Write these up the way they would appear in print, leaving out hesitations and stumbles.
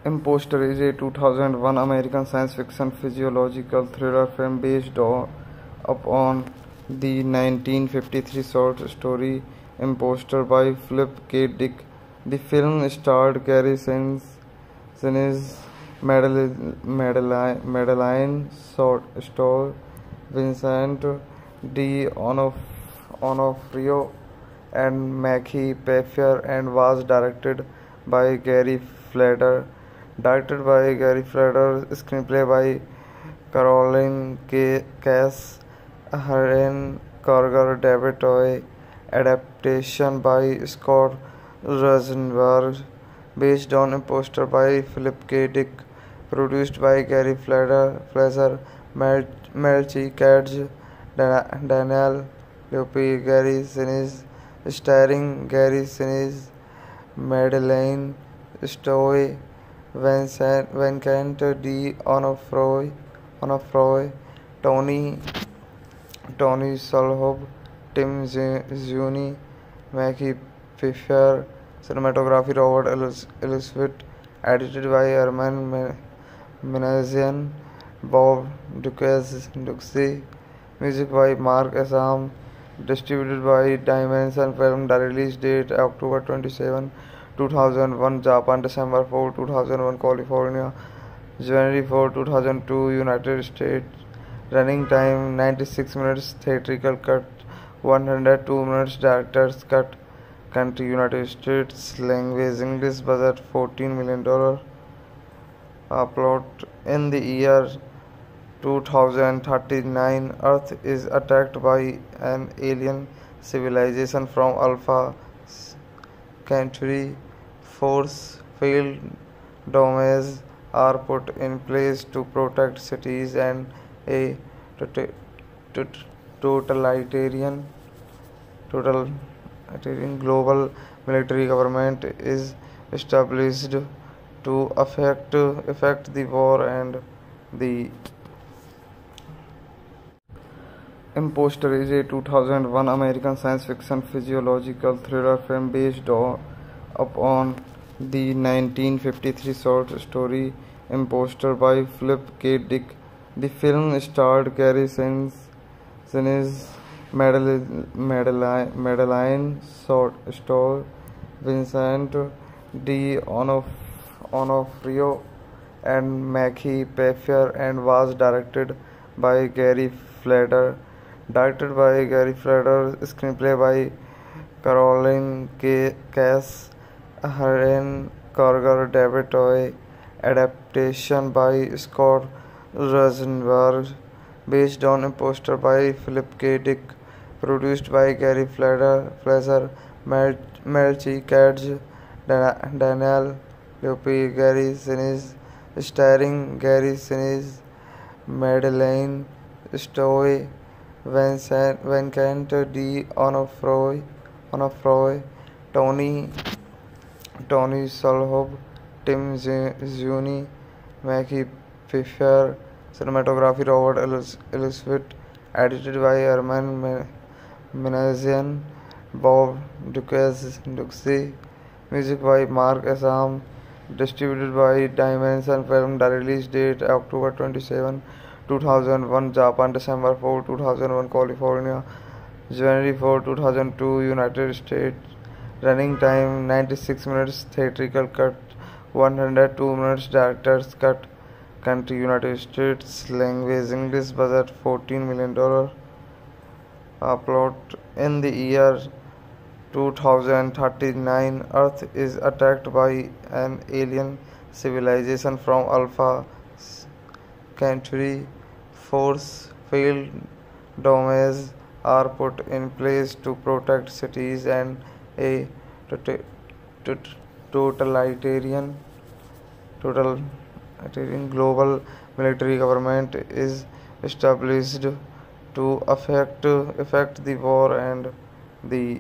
Imposter is a 2001 American science fiction physiological thriller film based upon the 1953 short story Imposter by Philip K. Dick. The film starred Gary Sinise, Madeline Stowe, Vincent D'Onofrio, and Mackie Pfeiffer, and was directed by Gary Fleder. Screenplay by Caroline Cass, Helen Karger, David Toy. Adaptation by Scott Rosenberg, based on Imposter by Philip K. Dick. Produced by Gary Fleischer, Melchi Katz, Daniel Lopez, Gary Sinise, starring Gary Sinise, Madeline Stowe, Vincent D'Onofrio, Tony Solhob, Tim Zuni, Mackie Pfeiffer. Cinematography Robert Elswit. Edited by Herman Minassian, Bob Duxey. Music by Mark Assam. Distributed by Dimension Film. The release date October 27, 2001, Japan, December 4, 2001, California, January 4, 2002, United States. Running time 96 minutes, theatrical cut 102 minutes, director's cut. Country United States, language English, budget $14 million. Plot: in the year 2039, Earth is attacked by an alien civilization from Alpha Centauri. Force field domes are put in place to protect cities, and a totalitarian global military government is established to affect the war and the Imposter is a 2001 American science fiction physiological thriller film based upon the 1953 short story Imposter by Philip K. Dick. The film starred Gary Sinise, Madeline Stowe, Vincent D'Onofrio, and Mackie Pfeiffer, and was directed by Gary Fleder. Screenplay by Caroline Cass, Helen Karger, David Toy. Adaptation by Scott Rosenberg, based on Imposter by Philip K. Dick. Produced by Gary Fleischer, Melchi Katz, Daniel Lopez, Gary Sinise, starring Gary Sinise, Madeline Stowe, Vincent D'Onofrio, Tony Solhob, Tim Zuni, Mackie Pfeiffer. Cinematography Robert Elswit. Edited by Herman Minassian, Bob Duxey. Music by Mark Assam. Distributed by Dimension Film. The release date October 27, 2001, Japan, December 4, 2001, California, January 4, 2002, United States. Running time 96 minutes, theatrical cut 102 minutes, director's cut. Country United States, language English, budget $14 million. Plot: in the year 2039, Earth is attacked by an alien civilization from Alpha Centauri. Force field domes are put in place to protect cities, and a totalitarian global military government is established to affect the war and the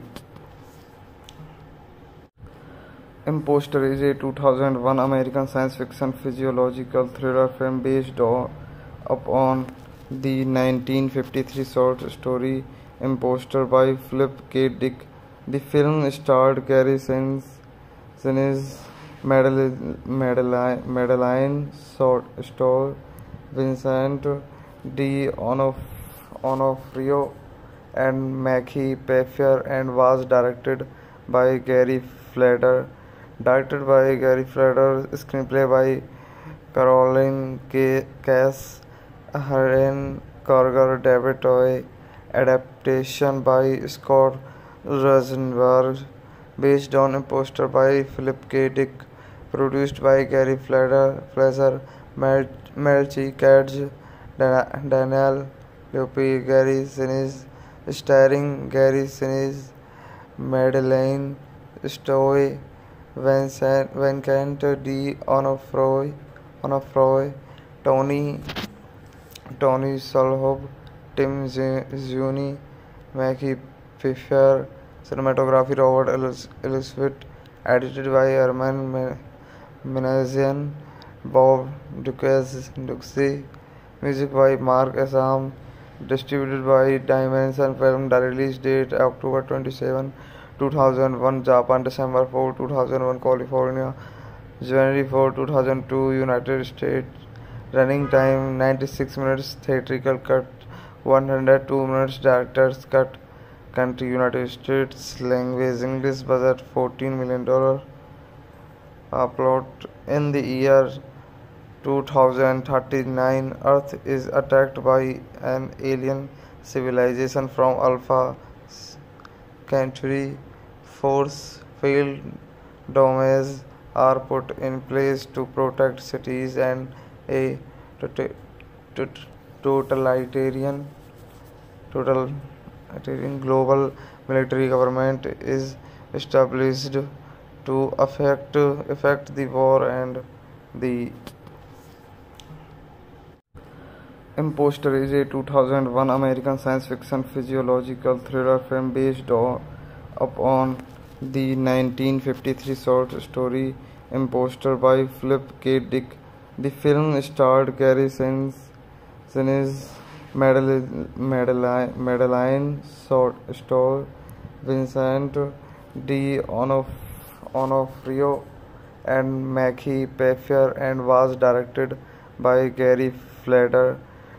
Imposter is a 2001 American science fiction physiological thriller film based upon the 1953 short story Imposter by Philip K. Dick. The film starred Gary Sinise, Madeline Stowe, Vincent D'Onofrio, and Mackie Pfeiffer, and was directed by Gary Fleder. Screenplay by Caroline Cass, Haren Karger, David Toy. Adaptation by Scott Rosenberg, based on a poster by Philip K. Dick. Produced by Gary Fleischer, Melchi Katz, Daniel Lopez, Gary Sinise, starring Gary Sinise, Madeline Stowe, Vincent D'Onofrio, Tony Shalhoub, Tim Zuni, Mackie Pfeiffer, cinematography Robert Elswit, edited by Herman Minassian, Bob Duxey, music by Mark Assam, distributed by Dimension Film. The release date October 27, 2001, Japan, December 4, 2001, California, January 4, 2002, United States. Running time 96 minutes, theatrical cut 102 minutes, director's cut. Country United States, language English, budget $14 million. Plot: in the year 2039, Earth is attacked by an alien civilization from Alpha Centauri. Force field domes are put in place to protect cities, and a totalitarian global military government is established to affect the war. And the Imposter is a 2001 American science fiction physiological thriller film based upon the 1953 short story Imposter by Philip K. Dick. The film starred Gary Sinise, Madeline Stowe, Vincent D'Onofrio, and Mackie Pfeiffer, and was directed by Gary Fleder.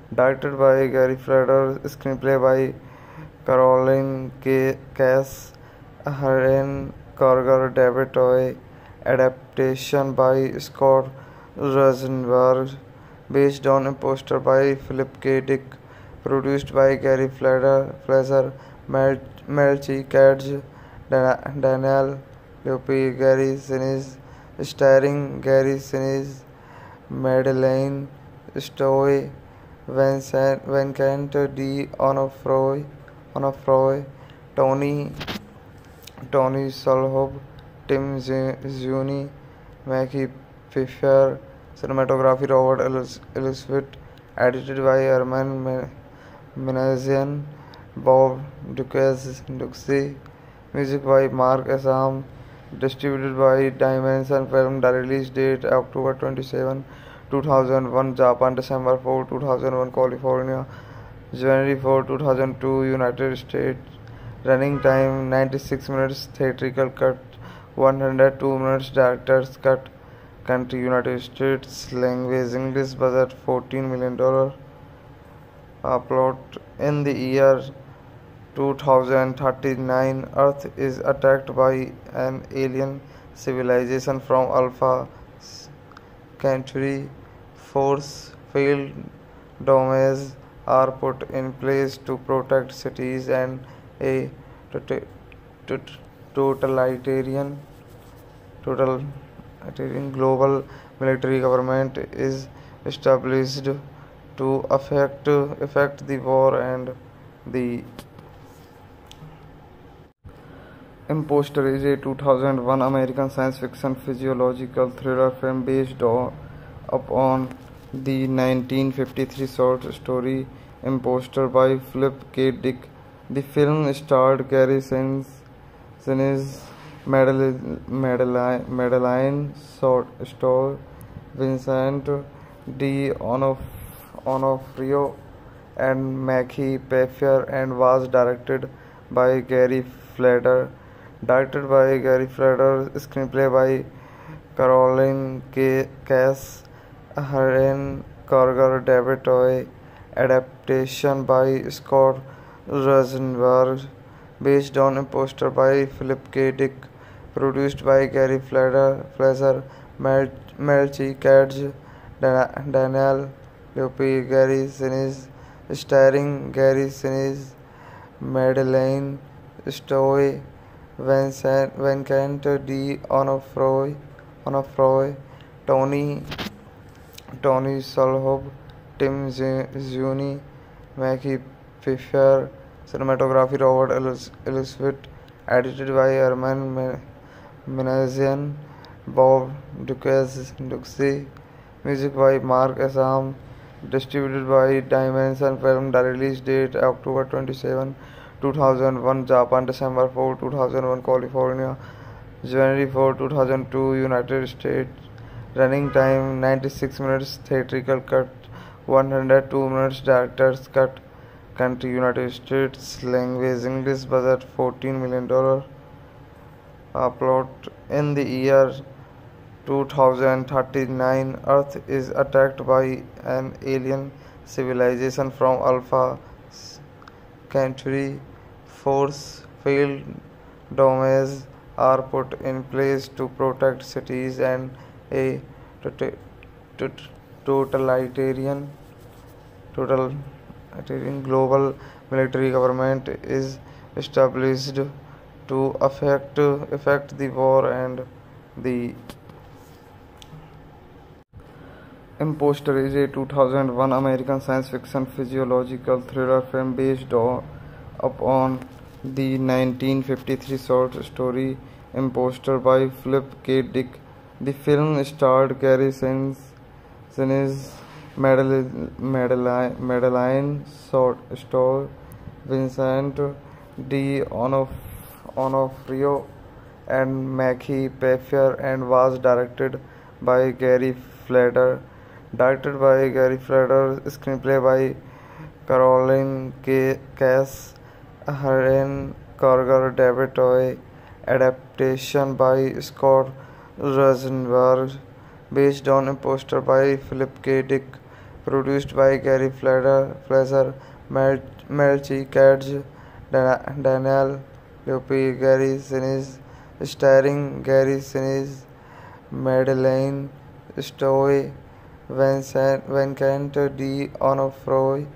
Screenplay by Caroline Cass, Haren Karger, David Toy. Adaptation by Scott Rosenberg, based on a poster by Philip K. Dick. Produced by Gary Fleischer, Melchi Katz, Daniel Lopez, Gary Sinise, starring Gary Sinise, Madeline Stowe, Vincent D'Onofrio, Tony Shalhoub, Tim Zuni, Mackie Pfeiffer, cinematography Robert Elswit, edited by Herman Minassian, Bob Duxey, music by Mark Assam, distributed by Dimension Film. The release date October 27, 2001, Japan, December 4, 2001, California, January 4, 2002, United States. Running time 96 minutes, theatrical cut 102 minutes, director's cut. Country United States, language English, budget $14 million. Plot: in the year 2039, Earth is attacked by an alien civilization from Alpha Centauri. Force field domes are put in place to protect cities, and a totalitarian global military government is established to affect the war. And the Imposter is a 2001 American science fiction physiological thriller film based upon the 1953 short story Imposter by Philip K. Dick. The film starred Gary Sinise, Madeline Stowe, Vincent D'Onofrio, and Mackie Pfeiffer, and was directed by Gary Fleder. Screenplay by Caroline Cass, Helen Karger, David Toy. Adaptation by Scott Rosenberg, based on a poster by Philip K. Dick, produced by Gary Fleischer, Melchi Kadge, Daniel Leupi, Gary Sinise, starring Gary Sinise, Madeleine Stowe, Vincent D. Onofroy, Tony Solhob, Tim Zuni, Mackie Pfeiffer, cinematography Robert Eliswitt, edited by Herman Minazian, Bob Duxey, music by Mark Assam, distributed by Dimension Film, the release date October 27, 2001, Japan, December 4, 2001, California, January 4, 2002, United States. Running time 96 minutes, theatrical cut 102 minutes, director's cut. Country United States, language English, budget $14 million. Plot: in the year 2039, Earth is attacked by an alien civilization from Alpha Centauri. Force field domes are put in place to protect cities, and a totalitarian global military government is established to affect the war. And the Imposter is a 2001 American science fiction physiological thriller film based upon the 1953 short story Imposter by Philip K. Dick. The film starred Gary Sinise, Madeleine Stowe, Vincent D. Onofrio, and Mackie Pfeiffer, and was directed by Gary Fleischer. Screenplay by Caroline Cass, Helen Karger, David Toy. Adaptation by Scott Rosenberg, based on a poster by Philip K. Dick, produced by Gary Fleischer, Melchi Kadge, Daniel Leupi, Gary Sinise, starring Gary Sinise, Madeleine Stowe, Vincent D. Onofroy,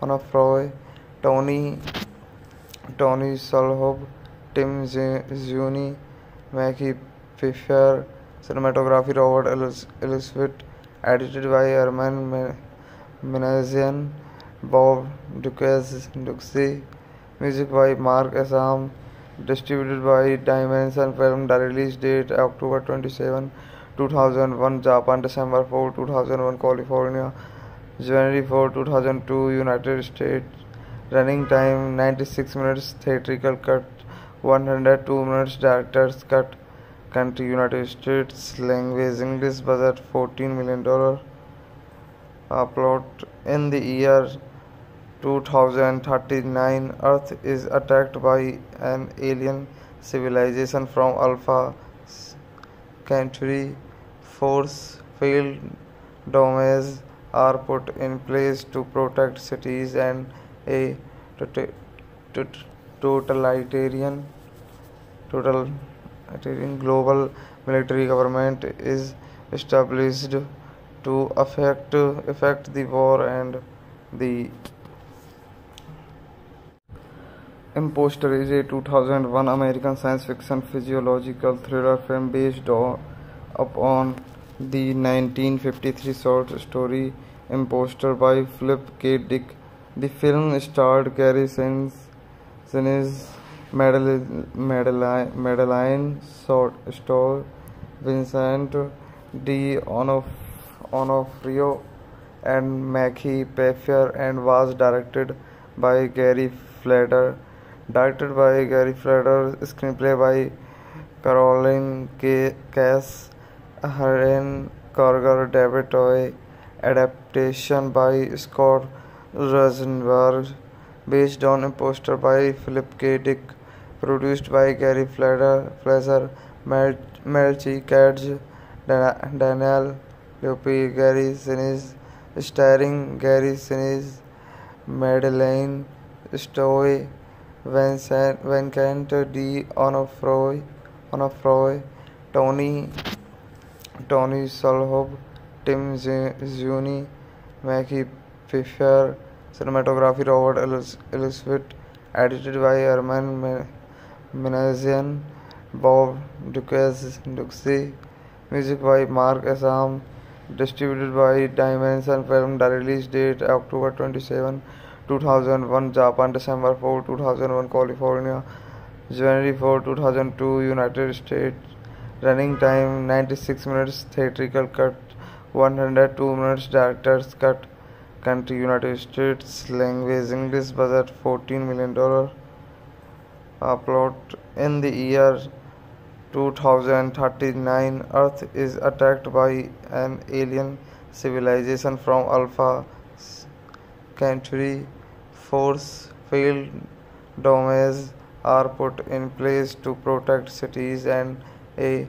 Tony Solhob, Tim Zuni, Mackie Pfeiffer, cinematography Robert Eliswitt, edited by Herman Minazian, Bob Duxey, music by Mark Assam, distributed by Dimension Film, the release date October 27, 2001, Japan, December 4, 2001, California, January 4, 2002, United States. Running time 96 minutes, theatrical cut 102 minutes, director's cut. Country United States, language English, budget $14 million. Plot: in the year 2039, Earth is attacked by an alien civilization from Alpha Centauri. Force field domes are put in place to protect cities, and a totalitarian global military government is established to affect the war. And the Imposter is a 2001 American science fiction physiological thriller film based upon the 1953 short story Imposter by Philip K. Dick. The film starred Gary Sinise, Madeleine Stowe, Vincent D. Onofrio, and Mackie Pfeiffer, and was directed by Gary Fleischer. Screenplay by Caroline Cass, Helen Karger, David Toy. Adaptation by Scott Rosenberg, based on a poster by Philip K. Dick, produced by Gary Fleischer, Melchi Kadge, Daniel Leupi, Gary Sinise, starring Gary Sinise, Madeleine Stowe, Vincent D. Onofroy, Tony Solhob, Tim Zuni, Mackie Pfeiffer, cinematography Robert Elswit, edited by Herman Minassian, Bob Duxey, music by Mark Assam, distributed by Dimension Film. The release date October 27, 2001, Japan, December 4, 2001, California, January 4, 2002, United States. Running time 96 minutes, theatrical cut 102 minutes, director's cut. Country United States, language English, budget $14 million. Plot: in the year 2039, Earth is attacked by an alien civilization from Alpha Centauri. Force field domes are put in place to protect cities, and a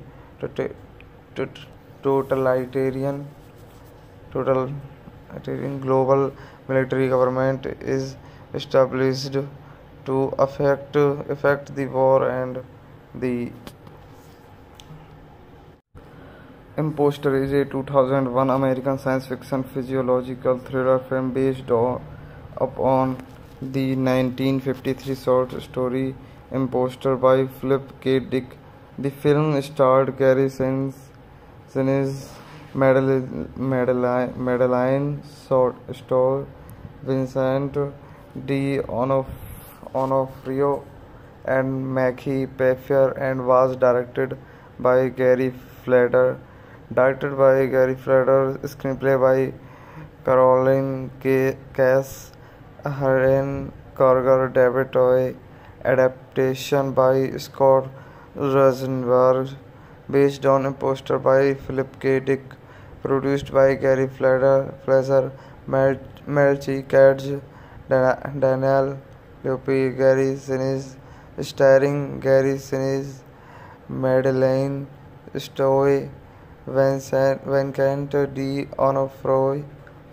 totalitarian global military government is established to affect the war. And the Imposter is a 2001 American science fiction physiological thriller film based upon the 1953 short story Imposter by Philip K. Dick. The film starred Gary Sinise, Madeleine Stowe, Vincent D. Onofrio, and Mackie Pfeiffer, and was directed by Gary Fleder. Screenplay by Caroline Cass, Haren Karger, David Toy, adaptation by Scott Rosenberg, based on Imposter by Philip K. Dick, produced by Gary Fleischer, Melchi Katz, Daniel Leupi, Gary Sinise, starring Gary Sinise, Madeleine Stowe, Vincent D. Onofroy,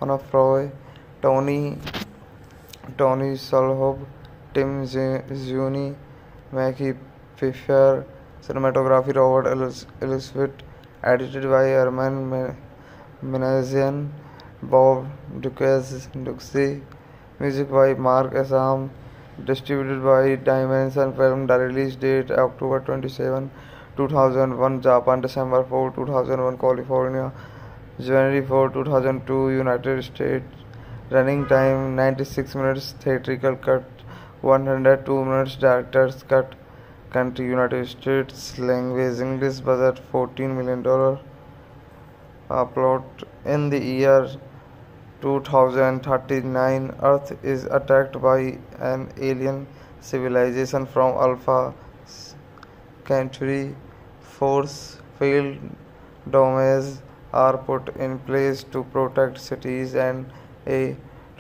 Tony Solhob, Tim Zuni, Mackie Pfeiffer, cinematography Robert Elswit, edited by Herman Minassian, Bob Duxey, music by Mark Assam, distributed by Dimension Film. The release date October 27, 2001, Japan, December 4, 2001, California, January 4, 2002, United States. Running time 96 minutes, theatrical cut 102 minutes, director's cut. Country United States, language English, budget $14 million. Plot: in the year 2039, Earth is attacked by an alien civilization from Alpha Centauri. Force field domes are put in place to protect cities, and a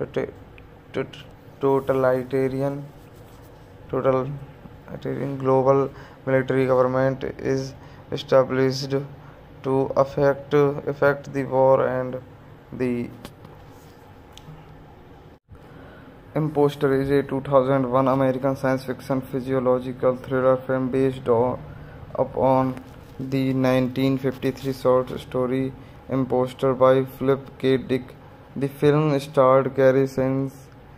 totalitarian global military government is established to affect the war. And the Imposter is a 2001 American science fiction physiological thriller film based upon the 1953 short story Imposter by Philip K. Dick. The film starred Gary Sinise,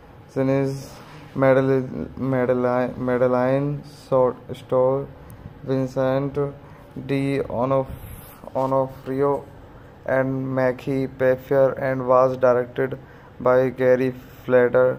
Madeleine Stowe, Vincent D. Onofrio, and Mackie Pfeiffer, and was directed by Gary Fleder.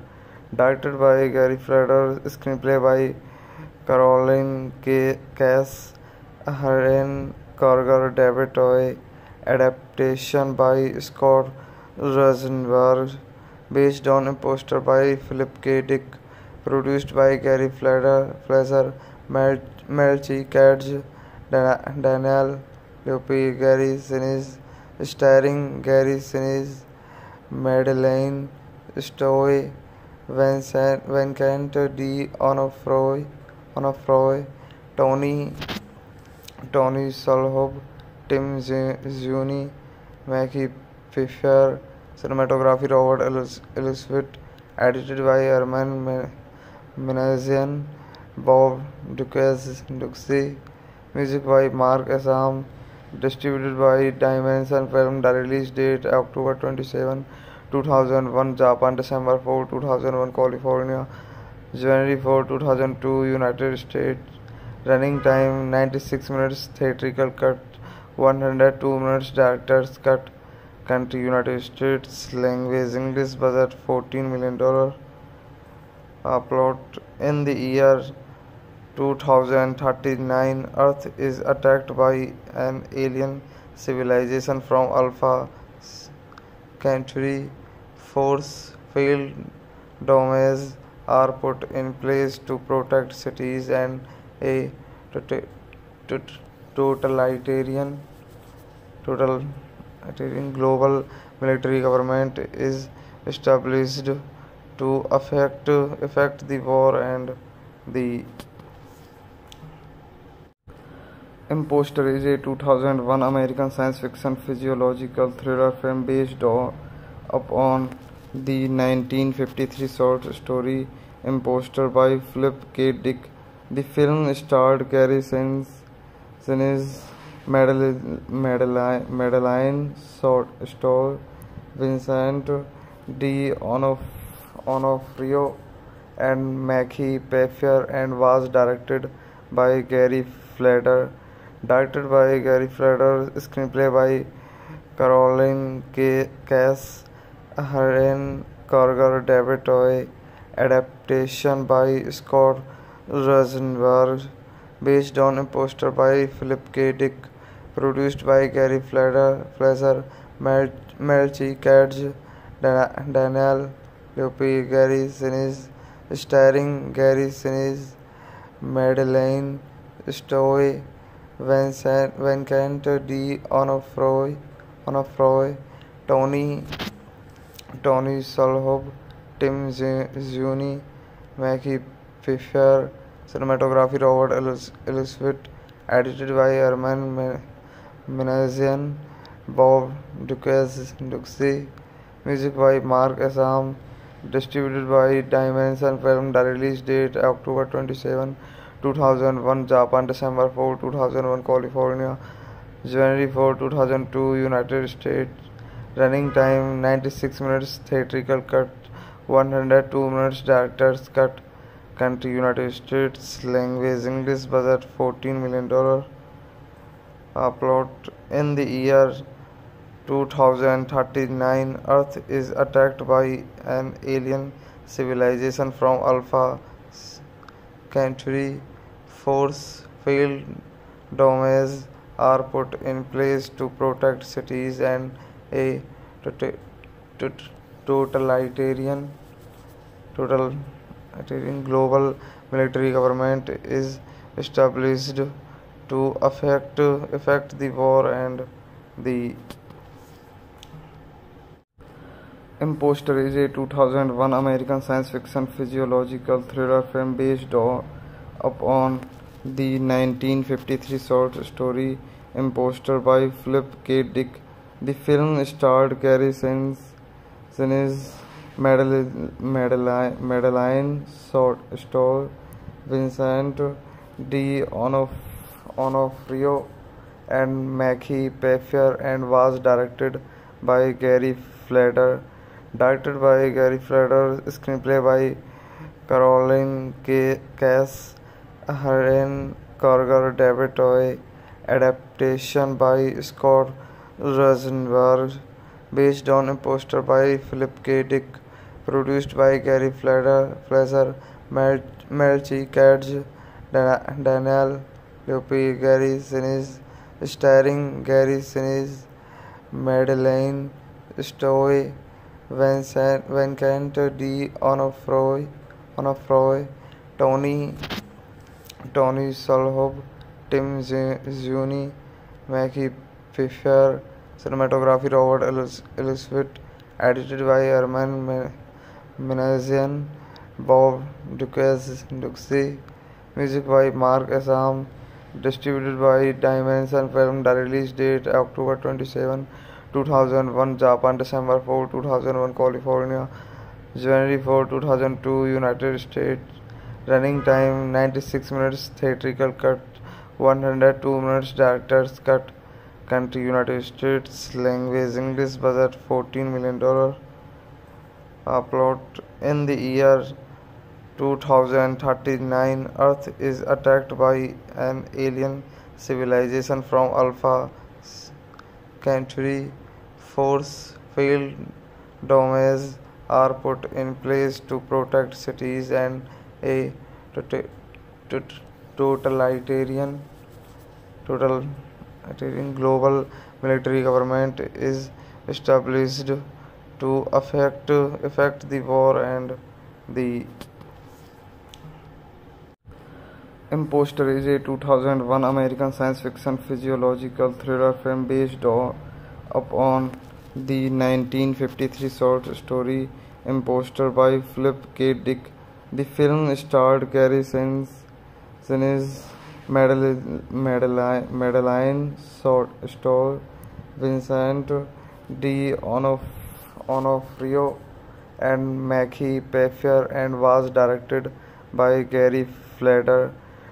Screenplay by Caroline Cass, Haren Karger, David Toy, adaptation by Scott Rosenberg, based on Imposter by Philip K. Dick, produced by Gary Fleischer, Melchi Katz, Daniel Leupi, Gary Sinise, starring Gary Sinise, Madeleine Stowe, Vincent D. Onofroy, Tony Solhob, Tim Zuni, Mackie Pfeiffer, cinematography Robert Elswit, edited by Herman Minassian, Bob Duxey, music by Mark Assam, distributed by Dimension Film, the release date October 27, 2001, Japan, December 4, 2001, California, January 4, 2002, United States. Running time 96 minutes, theatrical cut 102 minutes, director's cut. Country United States, language English, budget $14 million. Plot: in the year 2039, Earth is attacked by an alien civilization from Alpha Centauri. Force field domes are put in place to protect cities, and a totalitarian global military government is established to affect the war. And the Imposter is a 2001 American science fiction physiological thriller film based upon the 1953 short story Imposter by Philip K. Dick. The film starred Gary Sinise, Madeline Stowe, Vincent D'Onofrio, and Mackie Pfeiffer, and was directed by Gary Fleder. Screenplay by Caroline Cass, Haren Karger, David Toy, adaptation by Scott Rosenberg, based on Imposter by Philip K. Dick, produced by Gary Fleischer, Melchi Katz, Daniel Lopez, Gary Sinise, starring Gary Sinise, Madeline Stowe, Vincent D'Onofrio, Tony Shalhoub, Tim Zuni, Mackie Pfeiffer, cinematography Robert Elswit, edited by Herman Minassian, Bob Duxey, music by Mark Assam, distributed by Dimension Film, the release date October 27, 2001, Japan, December 4, 2001, California, January 4, 2002, United States. Running time 96 minutes, theatrical cut 102 minutes, director's cut. Country United States, language English, budget $14 million. Plot: in the year 2039, Earth is attacked by an alien civilization from Alpha Centauri. Force field domes are put in place to protect cities, and a totalitarian global military government is established to affect the war. And the Imposter is a 2001 American science fiction physiological thriller film based upon the 1953 short story Imposter by Philip K. Dick. The film starred Gary Sinise, Madeline Stowe, Vincent D'Onofrio, and Mackie Pfeiffer, and was directed by Gary Fleder. Screenplay by Caroline Cass, Haren Karger, David Toy, adaptation by Scott Rosenberg, based on Imposter by Philip K. Dick, produced by Gary Fleischer, Melchi Katz, Daniel Lopez, Gary Sinise, starring Gary Sinise, Madeline Stowe, Vincent D'Onofrio, Tony Shalhoub, Tim Zuni, Mackie Pfeiffer, cinematography Robert Elswit, edited by Herman Minassian, Bob Duxey, music by Mark Assam, distributed by Dimension Film. The release date October 27, 2001, Japan, December 4, 2001, California, January 4, 2002, United States. Running time 96 minutes, theatrical cut 102 minutes, director's cut. Country United States, language English, budget $14 million. Plot: in the year 2039, Earth is attacked by an alien civilization from Alpha Centauri. Force field domes are put in place to protect cities, and a tot- tot- totalitarian global military government is established to affect the war. And the Imposter is a 2001 American science fiction physiological thriller film based upon the 1953 short story Imposter by Philip K. Dick. The film starred Gary Sinise, Madeline Stowe, Vincent D'Onofrio, and Mackie Pfeiffer, and was directed by Gary Fleder.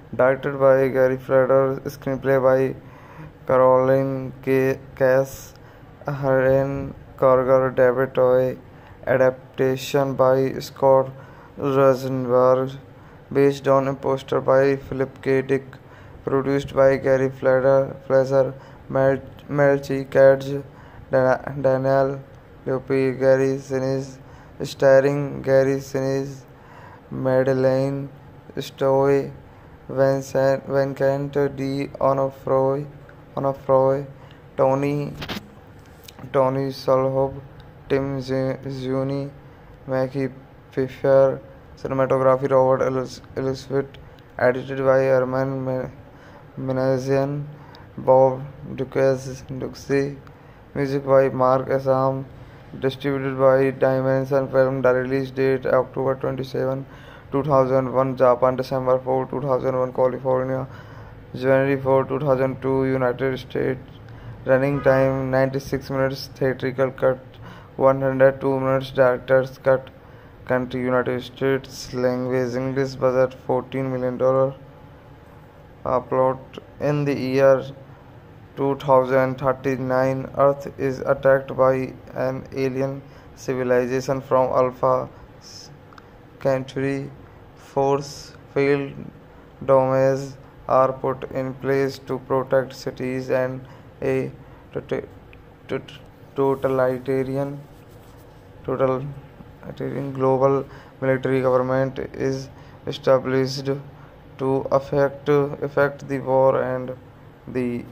Screenplay by Caroline Cass, Haren Karger, David Toy. Adaptation by Scott Rosenberg, based on a poster by Philip K. Dick. Produced by Gary Fleischer, Melchi Katz, Daniel Lopi, Gary Sinise, starring Gary Sinise, Madeleine Stowe, Vincent D'Onofrio, Tony Solhob, Tim Zuni, Mackie Pfeiffer. Cinematography Robert Elswit. Edited by Herman Minassian, Bob Duxey. Music by Mark Assam. Distributed by Dimension Film. The release date October 27, 2001, Japan, December 4, 2001, California, January 4, 2002, United States. Running time 96 minutes, theatrical cut 102 minutes, director's cut. Country United States, language English, budget $14 million. Plot: in the year 2039, Earth is attacked by an alien civilization from Alpha Centauri. Force field domes are put in place to protect cities, and a totalitarian global military government is established to affect the war. And the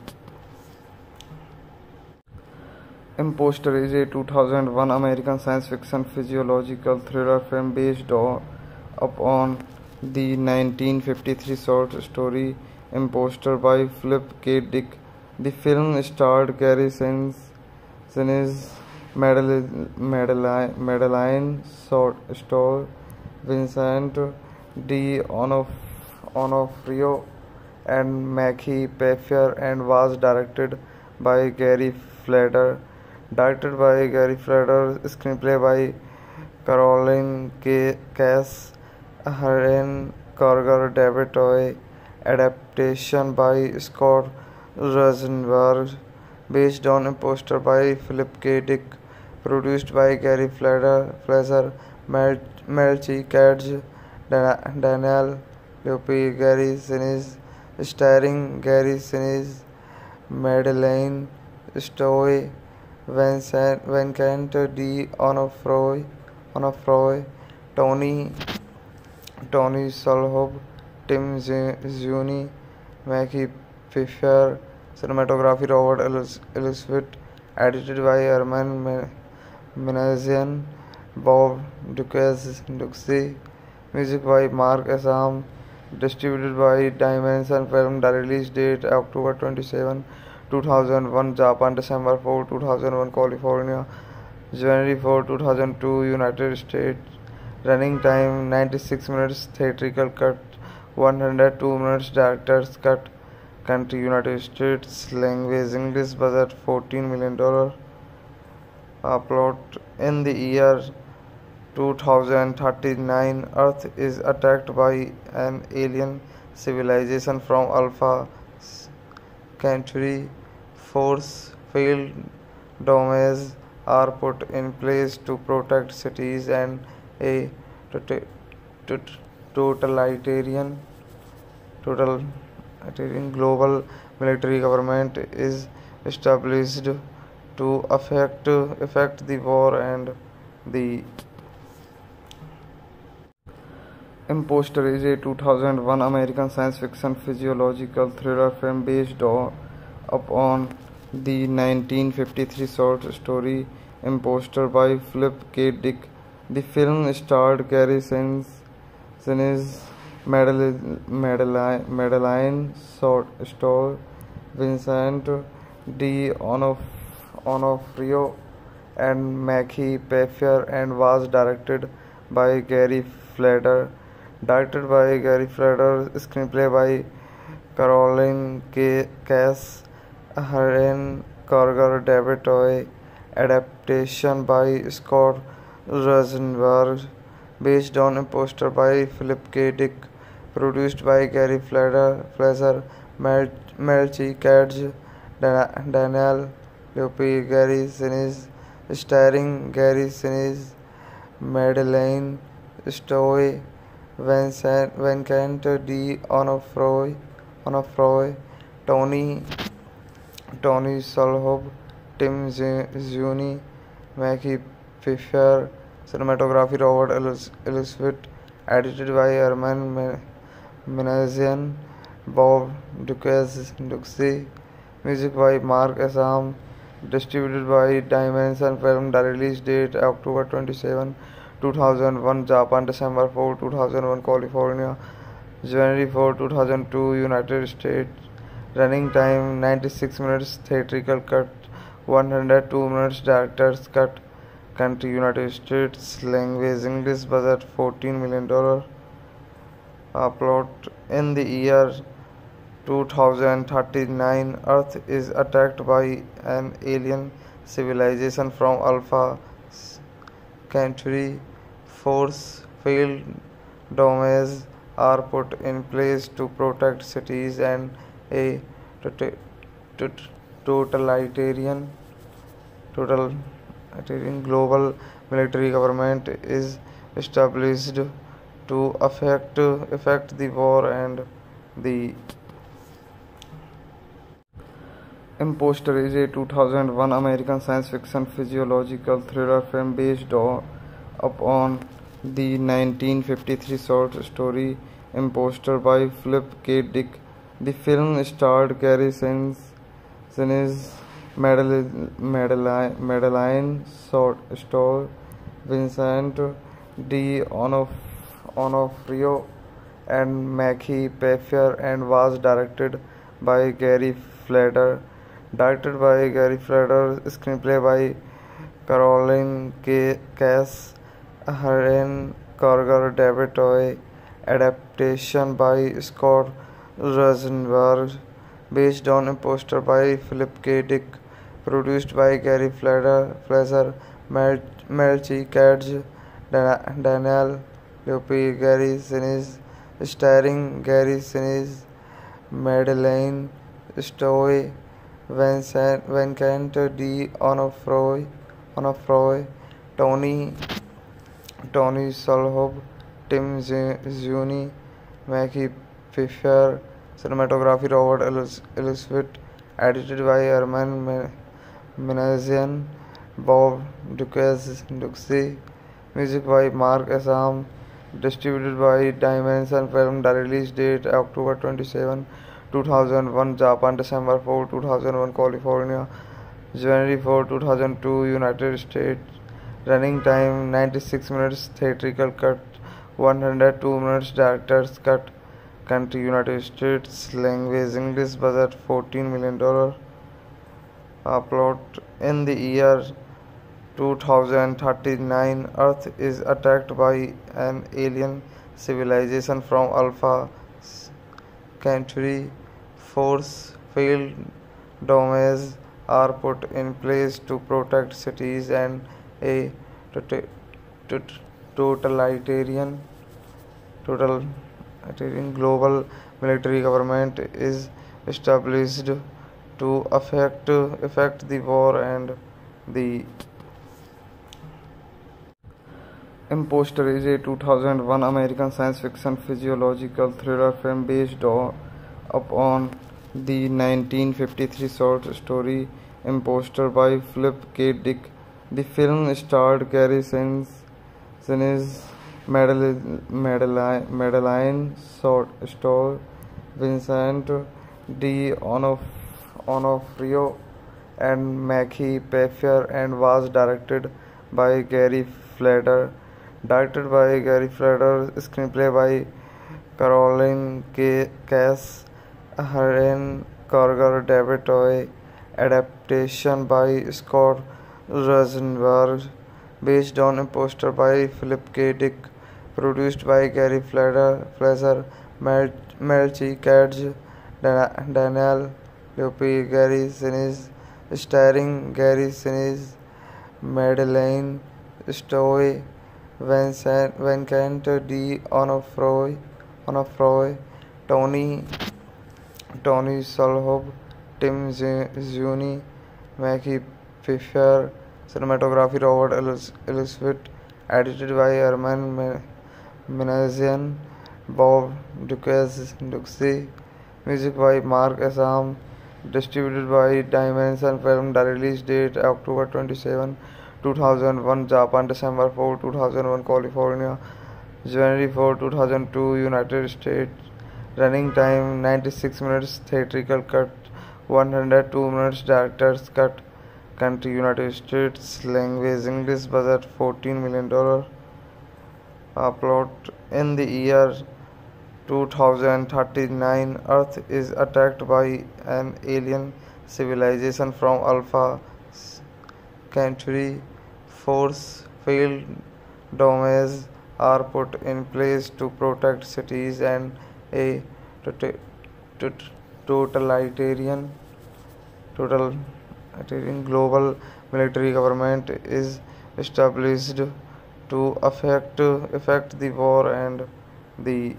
Imposter is a 2001 American science fiction physiological thriller film based upon the 1953 short story Imposter by Philip K. Dick. The film starred Gary Sinise, Madeline Stowe, Vincent D'Onofrio, and Mackie Pfeiffer, and was directed by Gary Fleder. Screenplay by Caroline Cass, Haren Karger, David Toy. Adaptation by Scott Rosenberg, based on a poster by Philip K. Dick. Produced by Gary Fleischer, Melchi Katz, Daniel Lopi, Gary Sinise, starring Gary Sinise, Madeleine Stowe, Vincent D'Onofrio, Tony Solhob, Tim Zuni, Mackie Pfeiffer. Cinematography Robert Elswit. Edited by Herman Minassian, Bob Duxey. Music by Mark Assam. Distributed by Dimension Film. The release date October 27, 2001, Japan, December 4, 2001, California, January 4, 2002, United States. Running time 96 minutes, theatrical cut 102 minutes, director's cut. country United States. Language English. Budget $14 million. Plot: in the year 2039, Earth is attacked by an alien civilization from Alpha Centauri. Force field domes are put in place to protect cities, and a tot- tot- totalitarian totalitarian global military government is established to affect the war. And the Imposter is a 2001 American science fiction physiological thriller film based upon the 1953 short story Imposter by Philip K. Dick. The film starred Gary Sinise, Madeline Stowe, Vincent D'Onofrio, and Mackie Pfeiffer, and was directed by Gary Fleder. Screenplay by Caroline Cass, Haren Karger, David Toy. Adaptation by Scott Rosenberg, based on Imposter by Philip K. Dick. Produced by Gary Fleischer, Melchi Katz, Daniel Lopez, Gary Sinise, starring Gary Sinise, Madeleine Stowe, Vincent D'Onofrio, Tony Shalhoub, Tim Zuni, Mackie Pfeiffer. Cinematography Robert Elswit. Edited by Herman Manassian, Bob Duxey. Music by Mark Assam. Distributed by Dimension Film. The release date October 27, 2001, Japan, December 4, 2001, California, January 4, 2002, United States. Running time 96 minutes. Theatrical cut 102 minutes. Director's cut. Country United States. Language English. Budget $14 million. Plot: in the year 2039, Earth is attacked by an alien civilization from Alpha Centauri. Force field domes are put in place to protect cities, and a totalitarian global military government is established to affect the war. And the Imposter is a 2001 American science fiction physiological thriller film based upon the 1953 short story Imposter by Philip K. Dick. The film starred Gary Sinise, Madeline Stowe, Vincent D'Onofrio, and Mackie Pfeiffer, and was directed by Gary Fleder. Screenplay by Caroline Cass, Haren Karger, David Toy. Adaptation by Scott Rosenberg, based on Imposter by Philip K. Dick. Produced by Gary Fleischer, Melchi Katz, Daniel Lopez, Gary Sinise, starring Gary Sinise, Madeleine Stowe, Vincent D'Onofrio, Tony Shalhoub, Tim Zuni, Mackie Pfeiffer. Cinematography Robert Elswit. Edited by Herman Manassian, Bob Duxey. Music by Mark Assam. Distributed by Dimension Film. The release date October 27, 2001, Japan, December 4, 2001, California, January 4, 2002, United States. Running time 96 minutes. Theatrical cut 102 minutes. Director's cut. Country United States. Language English. Budget $14 million. Plot: in the year 2039, Earth is attacked by an alien civilization from Alpha Centauri. force field domes are put in place to protect cities, and a tot- tot- totalitarian totalitarian global military government is established to affect the war. And the Imposter is a 2001 American science fiction physiological thriller film based upon the 1953 short story Imposter by Philip K. Dick. The film starred Gary Sinise, Madeline Stowe, Vincent D'Onofrio, and Mackie Pfeiffer, and was directed by Gary Fleder. Screenplay by Caroline Cass, Haren Karger, David Toy, adaptation by Scott Rosenberg, based on a poster by Philip K. Dick, produced by Gary Fleischer, Melchi Katz, Daniel Lopez, Gary Sinise, starring Gary Sinise, Madeleine Stowe, Vincent D'Onofrio, Tony Shalhoub, Tim Zuni, Mackie Pfeiffer, cinematography Robert Elswit, edited by Herman Minassian, Bob Duxey, music by Mark Assam, distributed by Dimension Film. The release date October 27, 2001, Japan, December 4, 2001, California, January 4, 2002, United States. Running time 96 minutes, theatrical cut 102 minutes, director's cut. Country United States, language English, budget $14 million. Plot: in the year 2039, Earth is attacked by an alien civilization from Alpha Centauri. Force field domes are put in place to protect cities, and a totalitarian global military government is established to affect the war. And the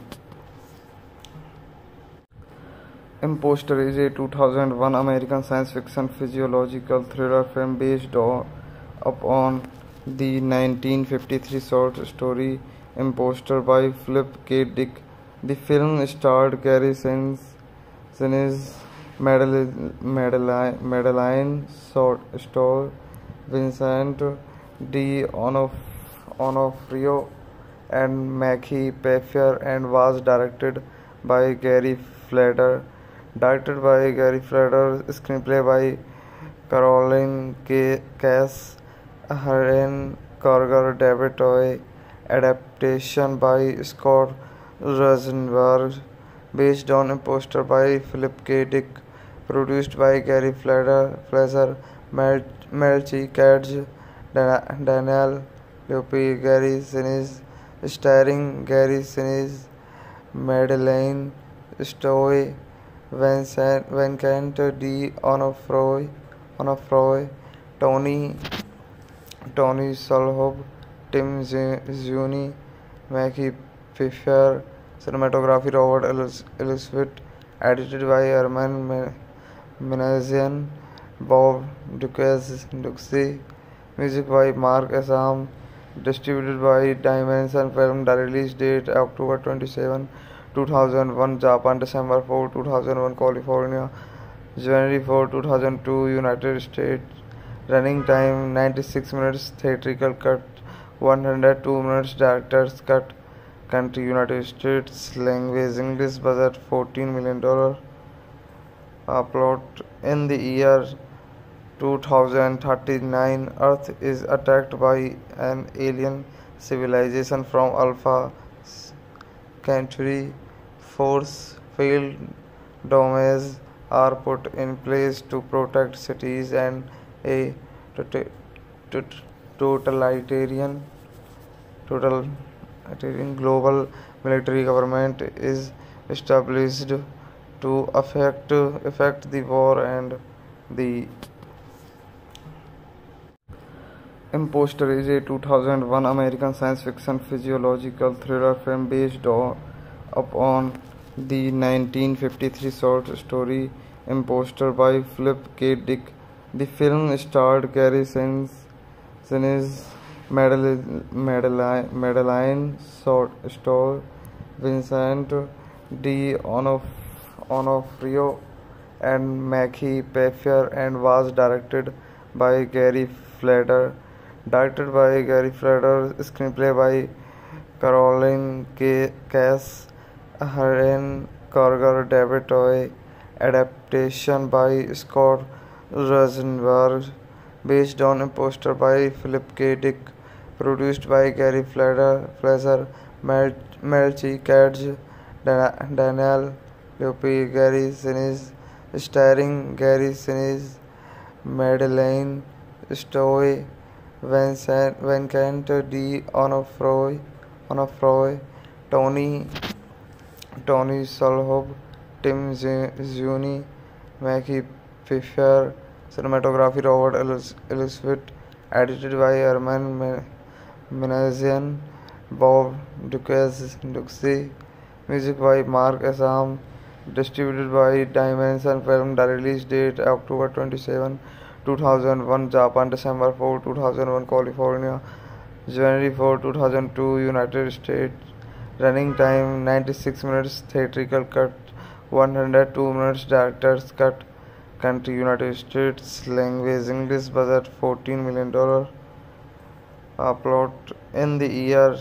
Imposter is a 2001 American science fiction physiological thriller film based upon the 1953 short story Imposter by Philip K. Dick. The film starred Gary Sinise, Madeline Stowe, Vincent D'Onofrio, and Mackie Pfeiffer, and was directed by Gary Fleder. Screenplay by Caroline Cass, Haren Karger, David Toy, adaptation by Scott Rosenberg, based on a poster by Philip K. Dick, produced by Gary Fleischer, Melchi Katz, Daniel Lopez, Gary Sinise, starring Gary Sinise, Madeleine Stowe, Vincent D'Onofrio, Tony Shalhoub, Tim Zuni, Mackie Pfeiffer, cinematography Robert Elswit, edited by Herman Minassian, Bob Duxey, music by Mark Assam, distributed by Dimension Film. The release date October 27, 2001, Japan, December 4, 2001, California, January 4, 2002, United States. Running time 96 minutes, theatrical cut 102 minutes, director's cut. Country United States, language English, budget $14 million. Plot: in the year 2039, Earth is attacked by an alien civilization from Alpha Centauri. Force field domes are put in place to protect cities, and a totalitarian global military government is established to affect the war and the Imposter is a 2001 American science fiction physiological thriller film based upon the 1953 short story Imposter by Philip K. Dick. The film starred Gary Sinise, Madeline Stowe, Vincent D'Onofrio, and Mackie Pfeiffer, and was directed by Gary Fleder. Screenplay by Caroline Cass, Haren Karger, David Toy, adaptation by Scott Rosenberg, based on Imposter by Philip K. Dick, produced by Gary Fleischer, Melchi Katz, Daniel Lopez, Gary Sinise, starring Gary Sinise, Madeline Stowe, Vincent D'Onofrio, Tony Shalhoub, Tim Zuni, Mackie Pfeiffer, cinematography Robert Elswit, edited by Herman Minassian, Bob Duxey, music by Mark Assam, distributed by Dimension Film, the release date October 27, 2001, Japan, December 4, 2001, California, January 4, 2002, United States, running time 96 minutes, theatrical cut 102 minutes, director's cut, country United States, language English, budget $14 million, plot in the year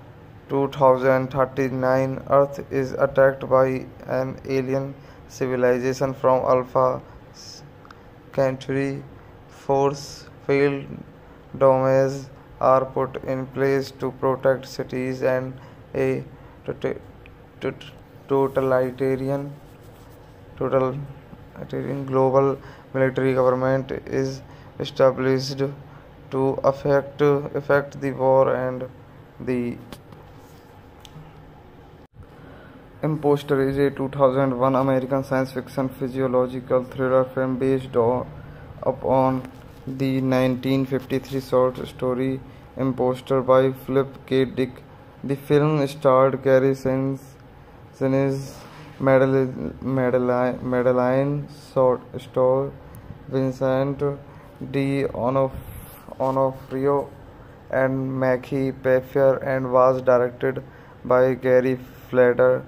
2039, Earth is attacked by an alien civilization from Alpha Centauri. Force field domes are put in place to protect cities, and a totalitarian global military government is established to affect the war and the Imposter is a 2001 American science fiction physiological thriller film based upon the 1953 short story Imposter by Philip K. Dick. The film starred Gary Sinise, Madeline Stowe, Vincent D'Onofrio, and Mackie Pfeiffer, and was directed by Gary Fleder.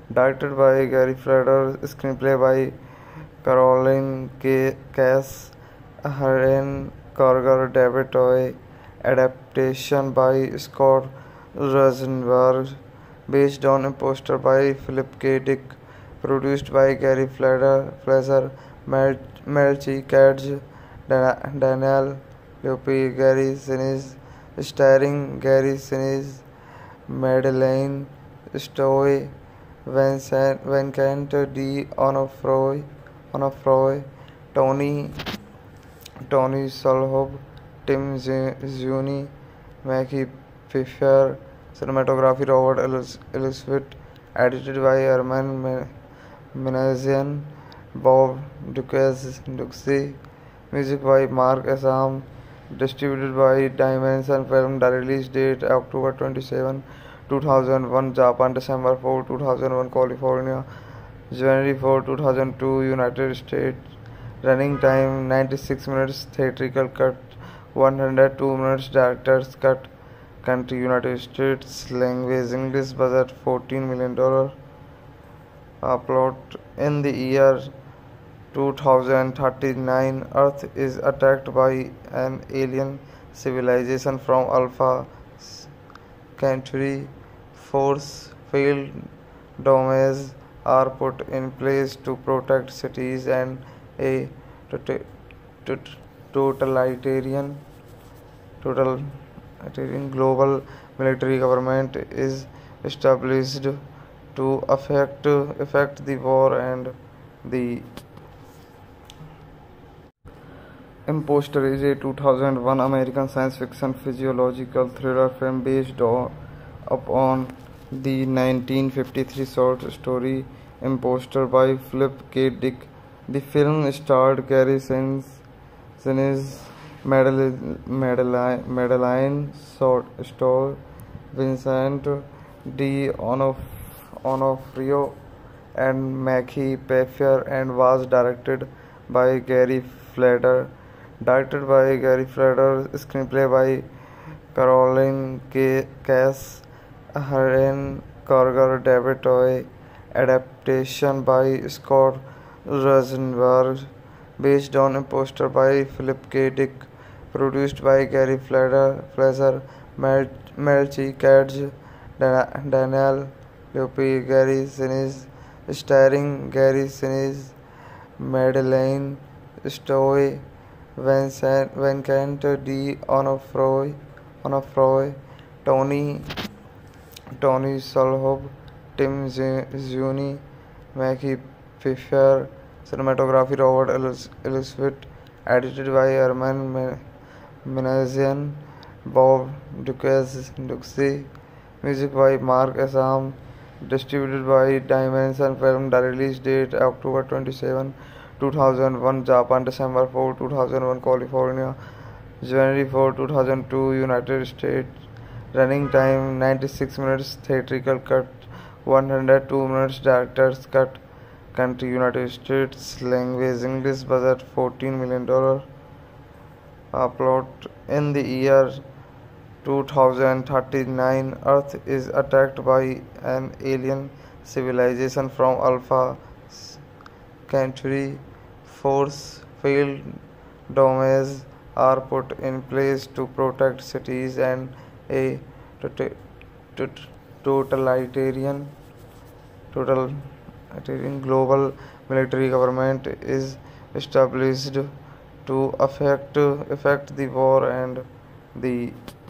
Screenplay by Caroline Cass, Haren Karger, David Toy, adaptation by Scott Rosenberg, based on Imposter by Philip K. Dick, produced by Gary Fleischer, Melchi Katz, Daniel Lopez, Gary Sinise, starring Gary Sinise, Madeline Stowe, Vincent D'Onofrio, Tony Shalhoub, Tim Zuni, Mackie Pfeiffer, cinematography Robert Elswit, edited by Herman Minassian, Bob Duxey, music by Mark Assam, distributed by Dimension Film, the release date October 27, 2001, Japan, December 4, 2001, California, January 4, 2002, United States, running time 96 minutes, theatrical cut 102 minutes, director's cut, country United States, language English, budget $14 million, plot in the year 2039, Earth is attacked by an alien civilization from Alpha Centauri. Force field domes are put in place to protect cities, and a totalitarian global military government is established to affect the war and the Imposter is a 2001 American science fiction physiological thriller film based upon the 1953 short story Imposter by Philip K. Dick. The film starred Gary Sinise, Madeline Stowe, Vincent D'Onofrio, and Mackie Pfeiffer, and was directed by Gary Fleder. Screenplay by Caroline Cass, Haren Karger, David Toy. Adaptation by Scott Rosenberg. Based on Imposter by Philip K. Dick. Produced by Gary Fleischer, Melchi Kadge, Daniel Lopez, Gary Sinise, starring Gary Sinise, Madeleine Stowe, Vincent D'Onofrio, Tony Solhob, Tim Zuni, Mackie Pfeiffer. Cinematography Robert Elswit. Edited by Herman Minassian, Bob Duxey. Music by Mark Assam. Distributed by Dimension Film. The release date October 27, 2001, Japan, December 4, 2001, California, January 4, 2002, United States. Running time 96 minutes. Theatrical cut 102 minutes. Director's cut. Country United States. Language English. Budget $14 million. Plot: in the year 2039, Earth is attacked by an alien civilization from Alpha Centauri. Force field domes are put in place to protect cities, and a totalitarian global military government is established to affect the war and the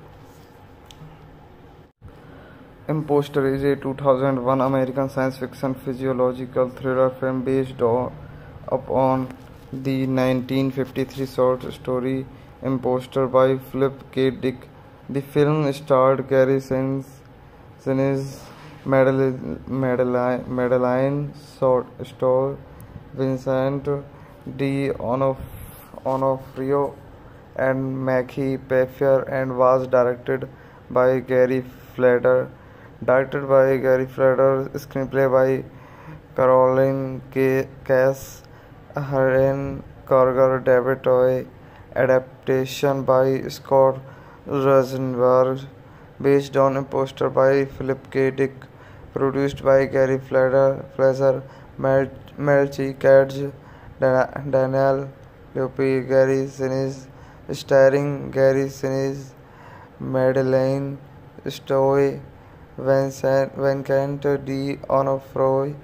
Imposter is a 2001 American science fiction physiological thriller film based upon the 1953 short story Imposter by Philip K. Dick. The film starred Gary Sinise, Madeline Stowe, Vincent D'Onofrio, and Mackie Pfeiffer, and was directed by Gary Fleder. Screenplay by Caroline Cass, Haren Karger, David Toy. Adaptation by Scott Rosenberg. Based on Imposter by Philip K. Dick. Produced by Gary Fleischer, Melchi Kadge, Daniel Lopez, Gary Sinise, starring Gary Sinise, Madeleine Stowe, Vincent D'Onofrio,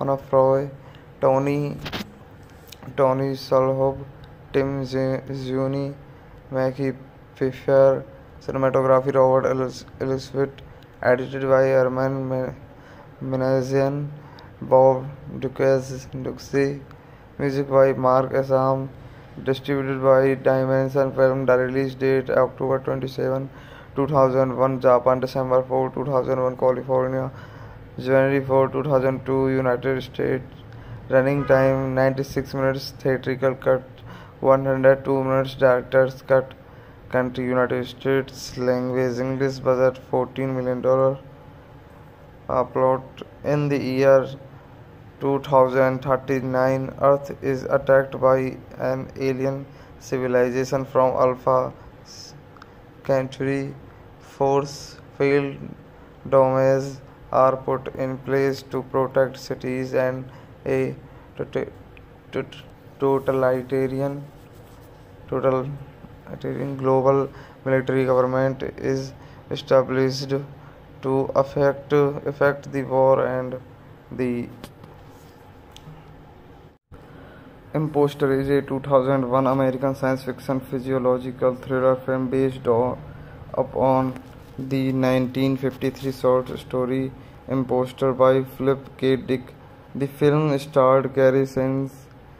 Tony Solhob, Tim Zuni, Mackie Pfeiffer. Cinematography Robert Elswit. Edited by Herman Minassian, Bob Duxey. Music by Mark Assam. Distributed by Dimension Film. The release date October 27, 2001, Japan, December 4, 2001, California, January 4, 2002, United States. Running time 96 minutes. Theatrical cut 102 minutes. Director's cut. Country United States. Language English. Budget $14 million. Plot: in the year 2039, Earth is attacked by an alien civilization from Alpha Centauri. Force field domes are put in place to protect cities, and a totalitarian global military government is established to affect the war and the Imposter is a 2001 American science fiction physiological thriller film based upon the 1953 short story Imposter by Philip K. Dick. The film starred Gary Sinise,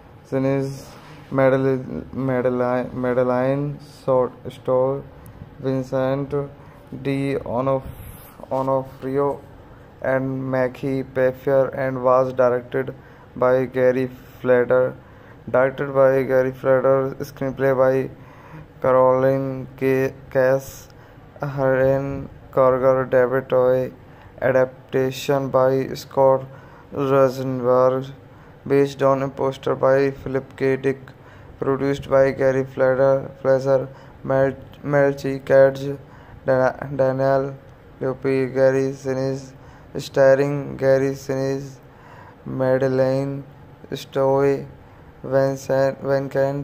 Madeline Stowe, Vincent D'Onofrio, and Mackie Pfeiffer and was directed by Gary Fleder. Directed by Gary Fleder, screenplay by Caroline Cass, Haren Karger, David Toy, adaptation by Scott Rosenberg, based on a poster by Philip K. Dick, produced by Gary Fleischer, Melchi Katz, Daniel Luppi, Gary Sinise, starring Gary Sinise, Madeleine Stowe, Vincent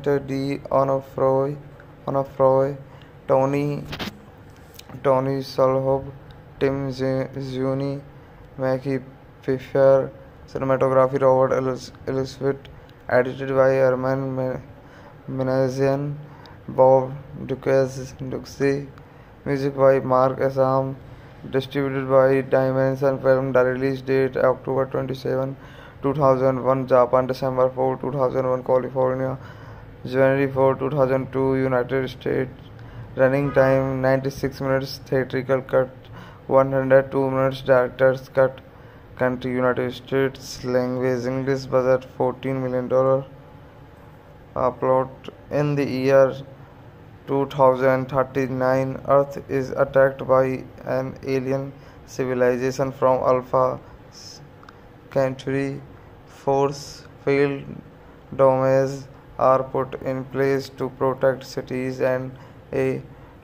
D'Onofrio, Tony Shalhoub, Tim Zuni, Mackie Pfeiffer, cinematography Robert Elswit, edited by Herman Minassian, Bob Duxey, music by Mark Assam, distributed by Dimension Film, the release date October 27, 2001, Japan, December 4, 2001, California, January 4, 2002, United States. Running time 96 minutes, theatrical cut 102 minutes, director's cut. Country United States, language English, budget $14 million. Plot: in the year 2039, Earth is attacked by an alien civilization from Alpha Centauri. Force field domes are put in place to protect cities, and a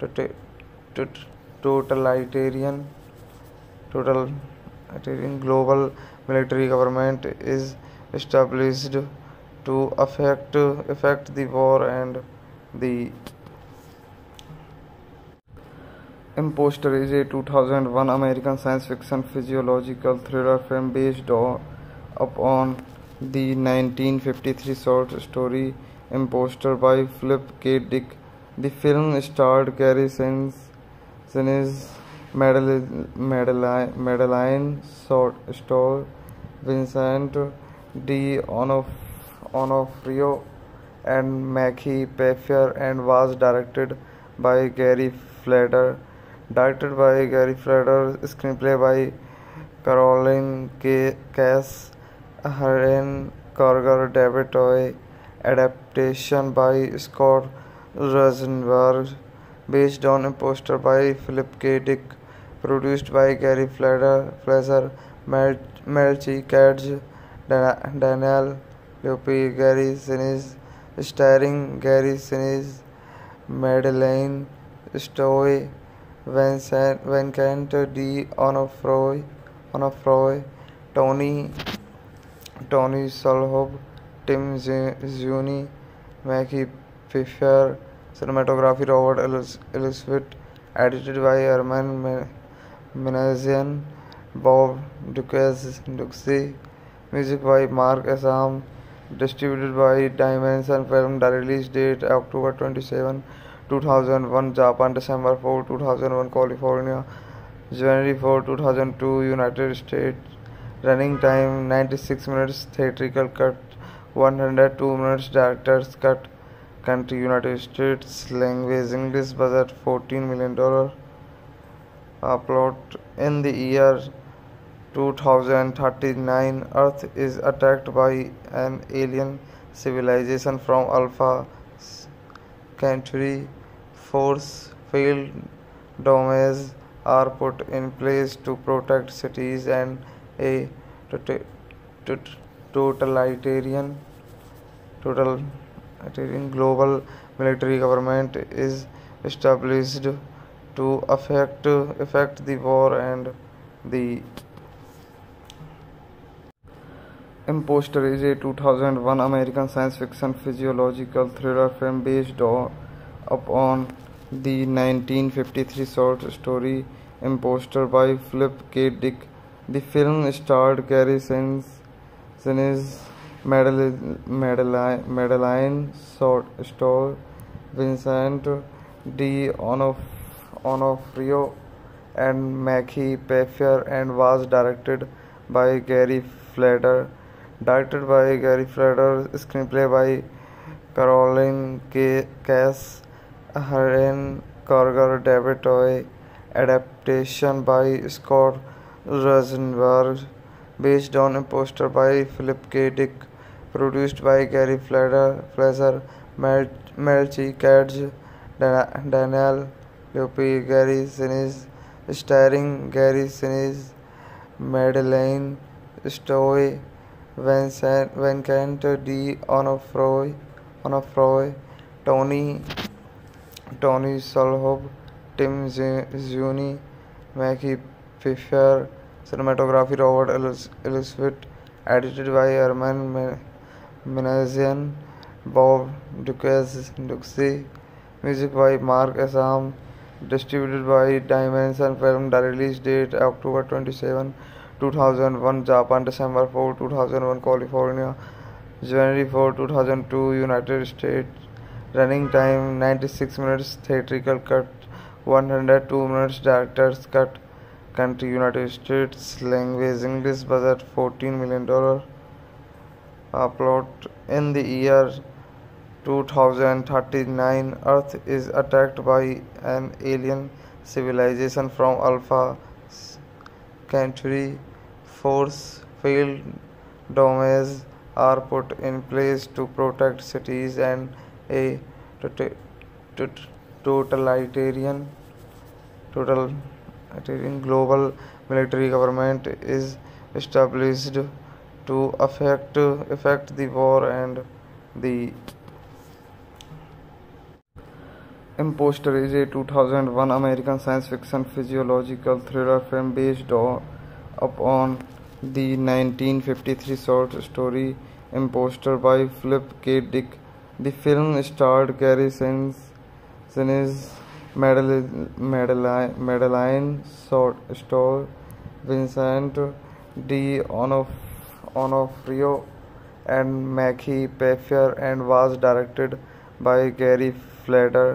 totalitarian global military government is established to affect the war. And the Imposter is a 2001 American science fiction physiological thriller film based upon the 1953 short story Imposter by Philip K. Dick. The film starred Gary Sinise, Madeleine Stowe, Vincent D'Onofrio, and Mackie Pfeiffer, and was directed by Gary Fleder. Directed by Gary Fleder, screenplay by Caroline Cass, Haren Karger, David Toy, adaptation by Scott Rosenberg, based on a poster by Philip K. Dick, produced by Gary Fleischer, Melchi Katz, Daniel Luppi, Gary Sinise, starring Gary Sinise, Madeleine Stowe, Vincent D'Onofrio, Tony Shalhoub, Tim Zuni, Mackie Pfeiffer, cinematography Robert Elswit, edited by Herman Minassian, Bob Duxey, music by Mark Assam, distributed by Dimension Film, the release date October 27, 2001, Japan, December 4, 2001, California, January 4, 2002, United States. Running time 96 minutes, theatrical cut 102 minutes, director's cut. Country United States, language English, budget $14 million. Plot: in the year 2039, Earth is attacked by an alien civilization from Alpha Centauri. Force field domes are put in place to protect cities, and a totalitarian global military government is established to affect the war. And the Imposter is a 2001 American science fiction physiological thriller film based upon the 1953 short story Imposter by Philip K. Dick. The film starred Gary Sinise, Madeleine Stowe, Vincent D'Onofrio, and Mackie Pfeiffer, and was directed by Gary Fleder. Directed by Gary Fleder, screenplay by Caroline Cass, Haren Karger, David Toy, adaptation by Scott Rosenberg, based on a poster by Philip K. Dick, produced by Gary Fleischer, Melchi Katz, Daniel Leupi, Gary Sinise, starring Gary Sinise, Madeleine Stowe, Vincent D'Onofrio, Tony Solhob, Tim Zuni, Mackie Pfeiffer, cinematography Robert Elswit, edited by Herman Minassian, Bob Duxey, music by Mark Assam, distributed by Dimension Film, the release date October 27, 2001, Japan, December 4, 2001, California, January 4, 2002, United States. Running time 96 minutes, theatrical cut 102 minutes, director's cut. Country United States, language English, budget $14 million. Plot: in the year 2039, Earth is attacked by an alien civilization from Alpha Centauri. Force field domes are put in place to protect cities, and a totalitarian global military government is established to affect the war. And the Imposter is a 2001 American science fiction physiological thriller film based upon the 1953 short story Imposter by Philip K. Dick. The film starred Gary Sinise, Madeleine Stowe, Vincent D'Onofrio, and Mackie Pfeiffer, and was directed by Gary Fleischer.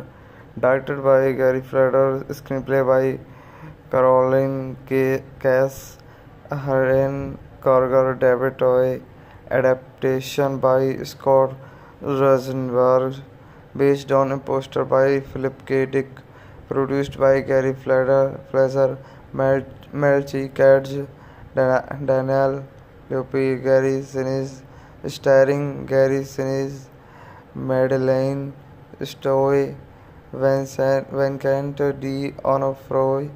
Screenplay by Caroline Cass, Haren Karger, David Toy, adaptation by Scott Rosenberg, based on a poster by Philip K. Dick, produced by Gary Fleischer, Melchi Katz, Daniel Leupi, Gary Sinise, starring Gary Sinise, Madeleine Stowe, Vincent D'Onofrio,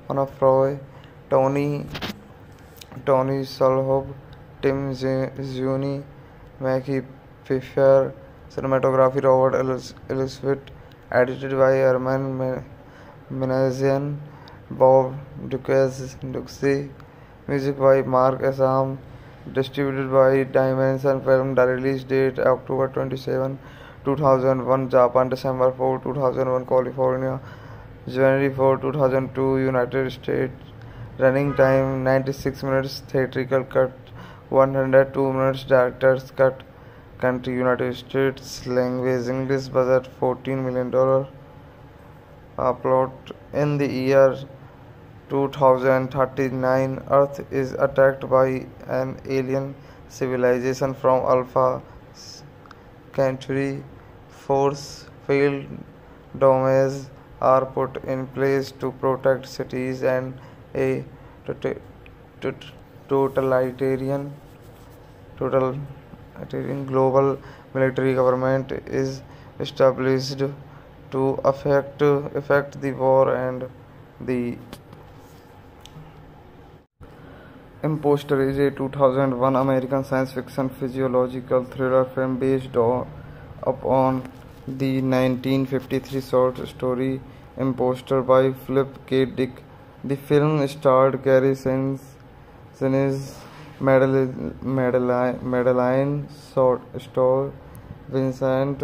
Tony Solhob, Tim Zuni, Mackie Pfeiffer, cinematography Robert Elswit, edited by Herman Minassian, Bob Duxey, music by Mark Assam, distributed by Dimension Film, the release date October 27, 2001, Japan, December 4, 2001, California, January 4, 2002, United States. Running time 96 minutes, theatrical cut 102 minutes, director's cut. Country United States, language English, budget $14 million. Plot: in the year 2039, Earth is attacked by an alien civilization from Alpha Centauri. Force field domes are put in place to protect cities, and a totalitarian global military government is established to affect the war. And the Imposter is a 2001 American science fiction physiological thriller film based upon the 1953 short story Imposter by Philip K. Dick. The film starred Gary Sinise, Madeleine Stowe, Vincent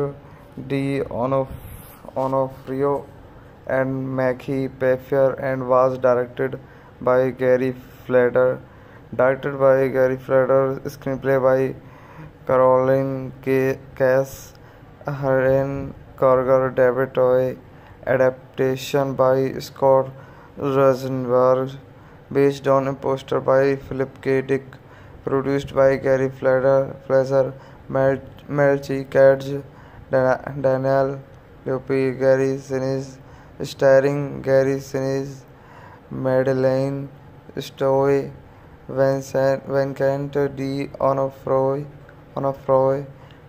D'Onofrio, and Mackie Pfeiffer, and was directed by Gary Fleischer. Screenplay by Caroline Cass, Haren Karger, David Toy, adaptation by Scott Rosenberg, based on a poster by Philip K. Dick, produced by Gary Fleischer, Melchi Katz, Daniel Leupi, Gary Sinise, starring Gary Sinise, Madeleine Stowe, Vincent D. Onofroy,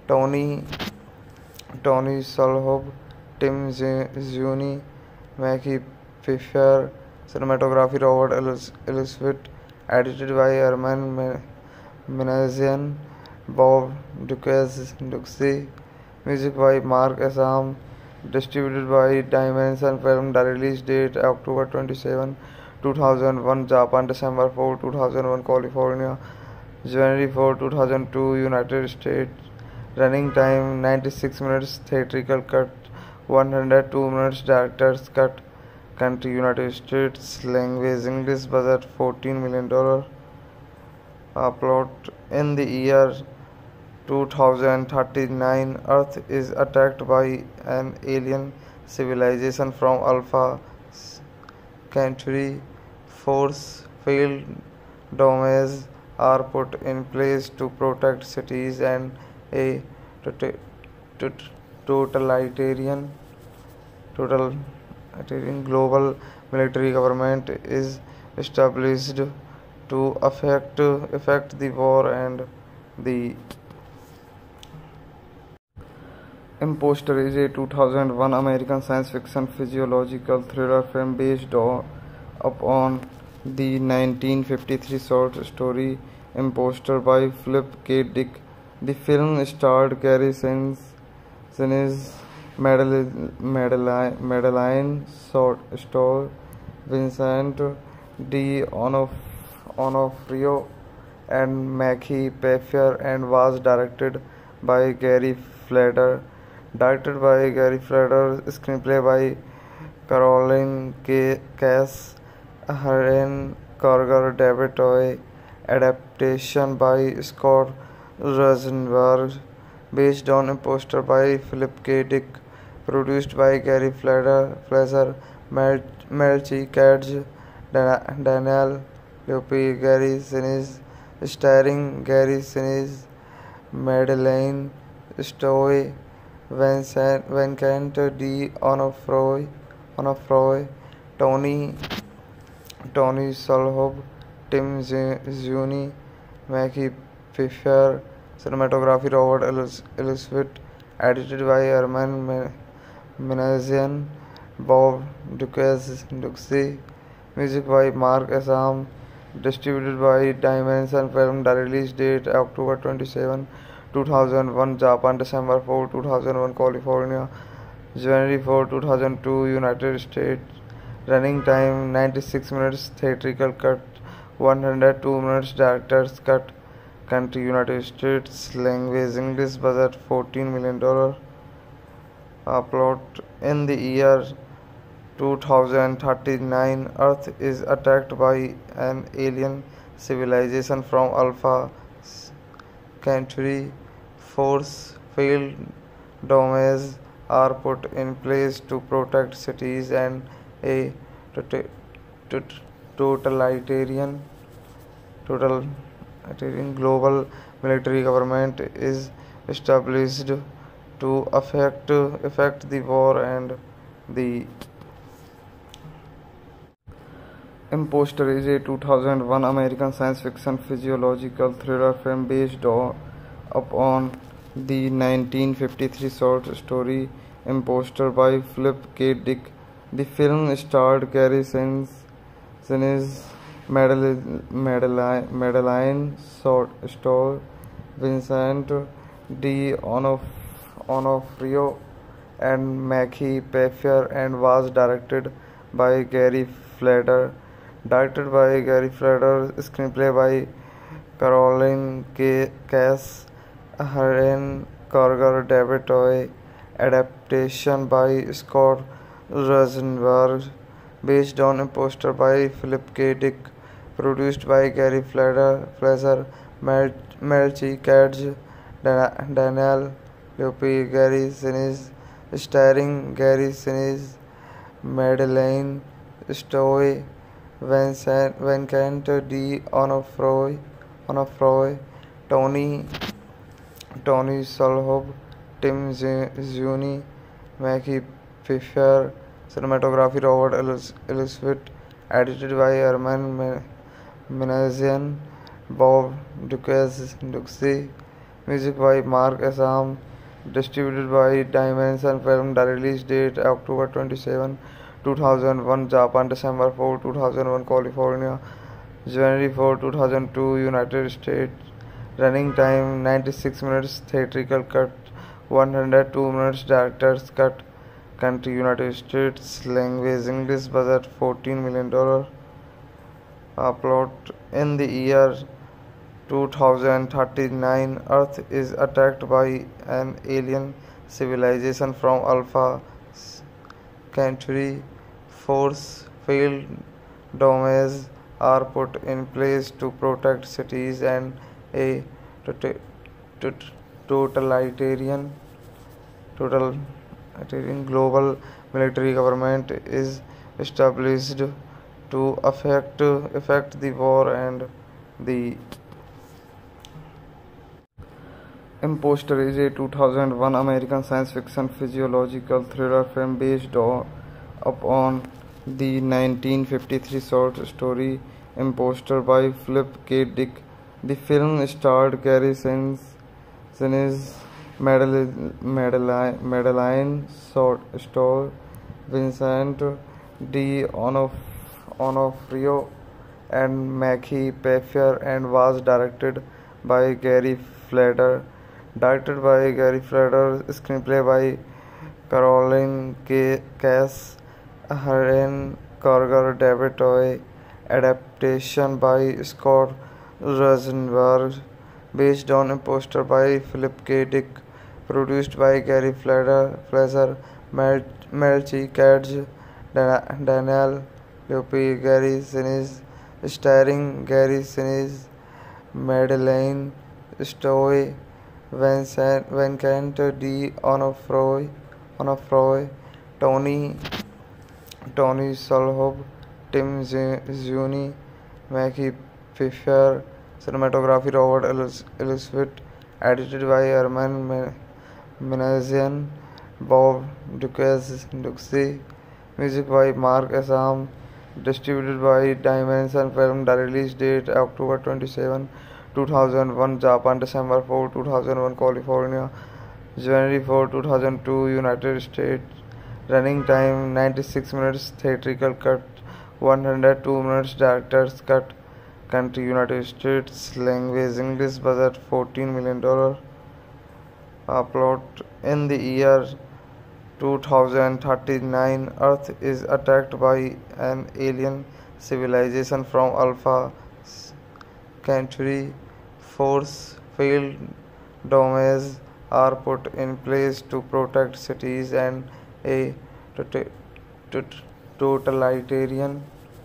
Tony Solhob, Tim Zuni, Mackie Pfeiffer, cinematography Robert Elswit, edited by Herman Minazian, Bob Duxey, music by Mark Assam, distributed by Dimension Film, the release date October 27, 2001, Japan, December 4, 2001, California, January 4, 2002, United States. Running time 96 minutes, theatrical cut 102 minutes, director's cut. Country United States, language English, budget $14 million. Plot: in the year 2039, Earth is attacked by an alien civilization from Alpha Centauri. Force field domes are put in place to protect cities, and a totalitarian global military government is established to affect the war. And the Imposter is a 2001 American science fiction physiological thriller film based upon the 1953 short story Imposter by Philip K. Dick. The film starred Gary Sinise, Madeline Stowe, Vincent D. Onofrio, and Mackie Pfeiffer, and was directed by Gary Fleder. Screenplay by Caroline Cass, Haren Karger, David Toy, adaptation by Scott Rosenberg, based on Imposter by Philip K. Dick, produced by Gary Fleischer, Melchi Katz, Daniel Lopi, Gary Sinise, starring Gary Sinise, Madeline Stowe, Vincent D. Onofroy, Tony Solhob, Tim Zuni, Mackie Pfeiffer, cinematography Robert Elswit, edited by Herman Minazian, Bob Duxey, music by Mark Assam, distributed by Dimension Film, the release date October 27, 2001, Japan, December 4, 2001, California, January 4, 2002, United States. Running time 96 minutes, theatrical cut 102 minutes, director's cut. Country United States, language English, budget $14 million. Plot: in the year 2039, Earth is attacked by an alien civilization from Alpha Centauri. Force field domes are put in place to protect cities, and a totalitarian global military government is established to affect the war. And the Imposter is a 2001 American science fiction physiological thriller film based upon the 1953 short story Imposter by Philip K. Dick. The film starred Gary Sinise, Madeline Stowe, Vincent D. Onofrio, and Mackie Pfeiffer, and was directed by Gary Fleder. Screenplay by Caroline Cass, Haren Karger, David Toy, adaptation by Scott Rosenberg, based on Imposter by Philip K. Dick, produced by Gary Fleischer, Melchi Katz, Daniel Lopi, Gary Sinise, starring Gary Sinise, Madeline Stowe, Vincent D. Onofroy, Tony Solhob, Tim Zuni, Mackie Pfeiffer, cinematography Robert Elswit, edited by Herman Minassian, Bob Duxey. Music by Mark Assam. Distributed by Dimension Film. The release date October 27, 2001. Japan December 4, 2001. California January 4, 2002. United States. Running time 96 minutes. Theatrical cut 102 minutes. Director's cut. Country United States. Language English. Budget $14 million. Plot: in the year 2039, Earth is attacked by an alien civilization from Alpha Centauri. Force field domes are put in place to protect cities, and a tota- totalitarian global military government is established to affect the war. And the Imposter is a 2001 American science fiction physiological thriller film based upon the 1953 short story Imposter by Philip K. Dick. The film starred Gary Sinise, Madeline Stowe, Vincent D'Onofrio, and Mackie Pfeiffer, and was directed by Gary Fleder. Screenplay by Caroline Cass, Haren Karger, David Toy. Adaptation by Scott Rosenberg, based on Imposter by Philip K. Dick. Produced by Gary Fleischer, Melchi Katz, Daniel Lopez, Gary Sinise, starring Gary Sinise, Madeline Stowe, Vincent D'Onofrio, Tony Shalhoub, Tim Zuni, Mackie Pfeiffer. Cinematography Robert Elswit. Edited by Herman Minassian, Bob Duxey. Music by Mark Assam. Distributed by Dimension Film. The release date October 27, 2001. Japan December 4, 2001. California January 4, 2002. United States. Running time 96 minutes. Theatrical cut 102 minutes. Director's cut. Country United States. Language English. Budget $14 million. Plot: in the year 2039, Earth is attacked by an alien civilization from Alpha Centauri. Force field domes are put in place to protect cities, and a totalitarian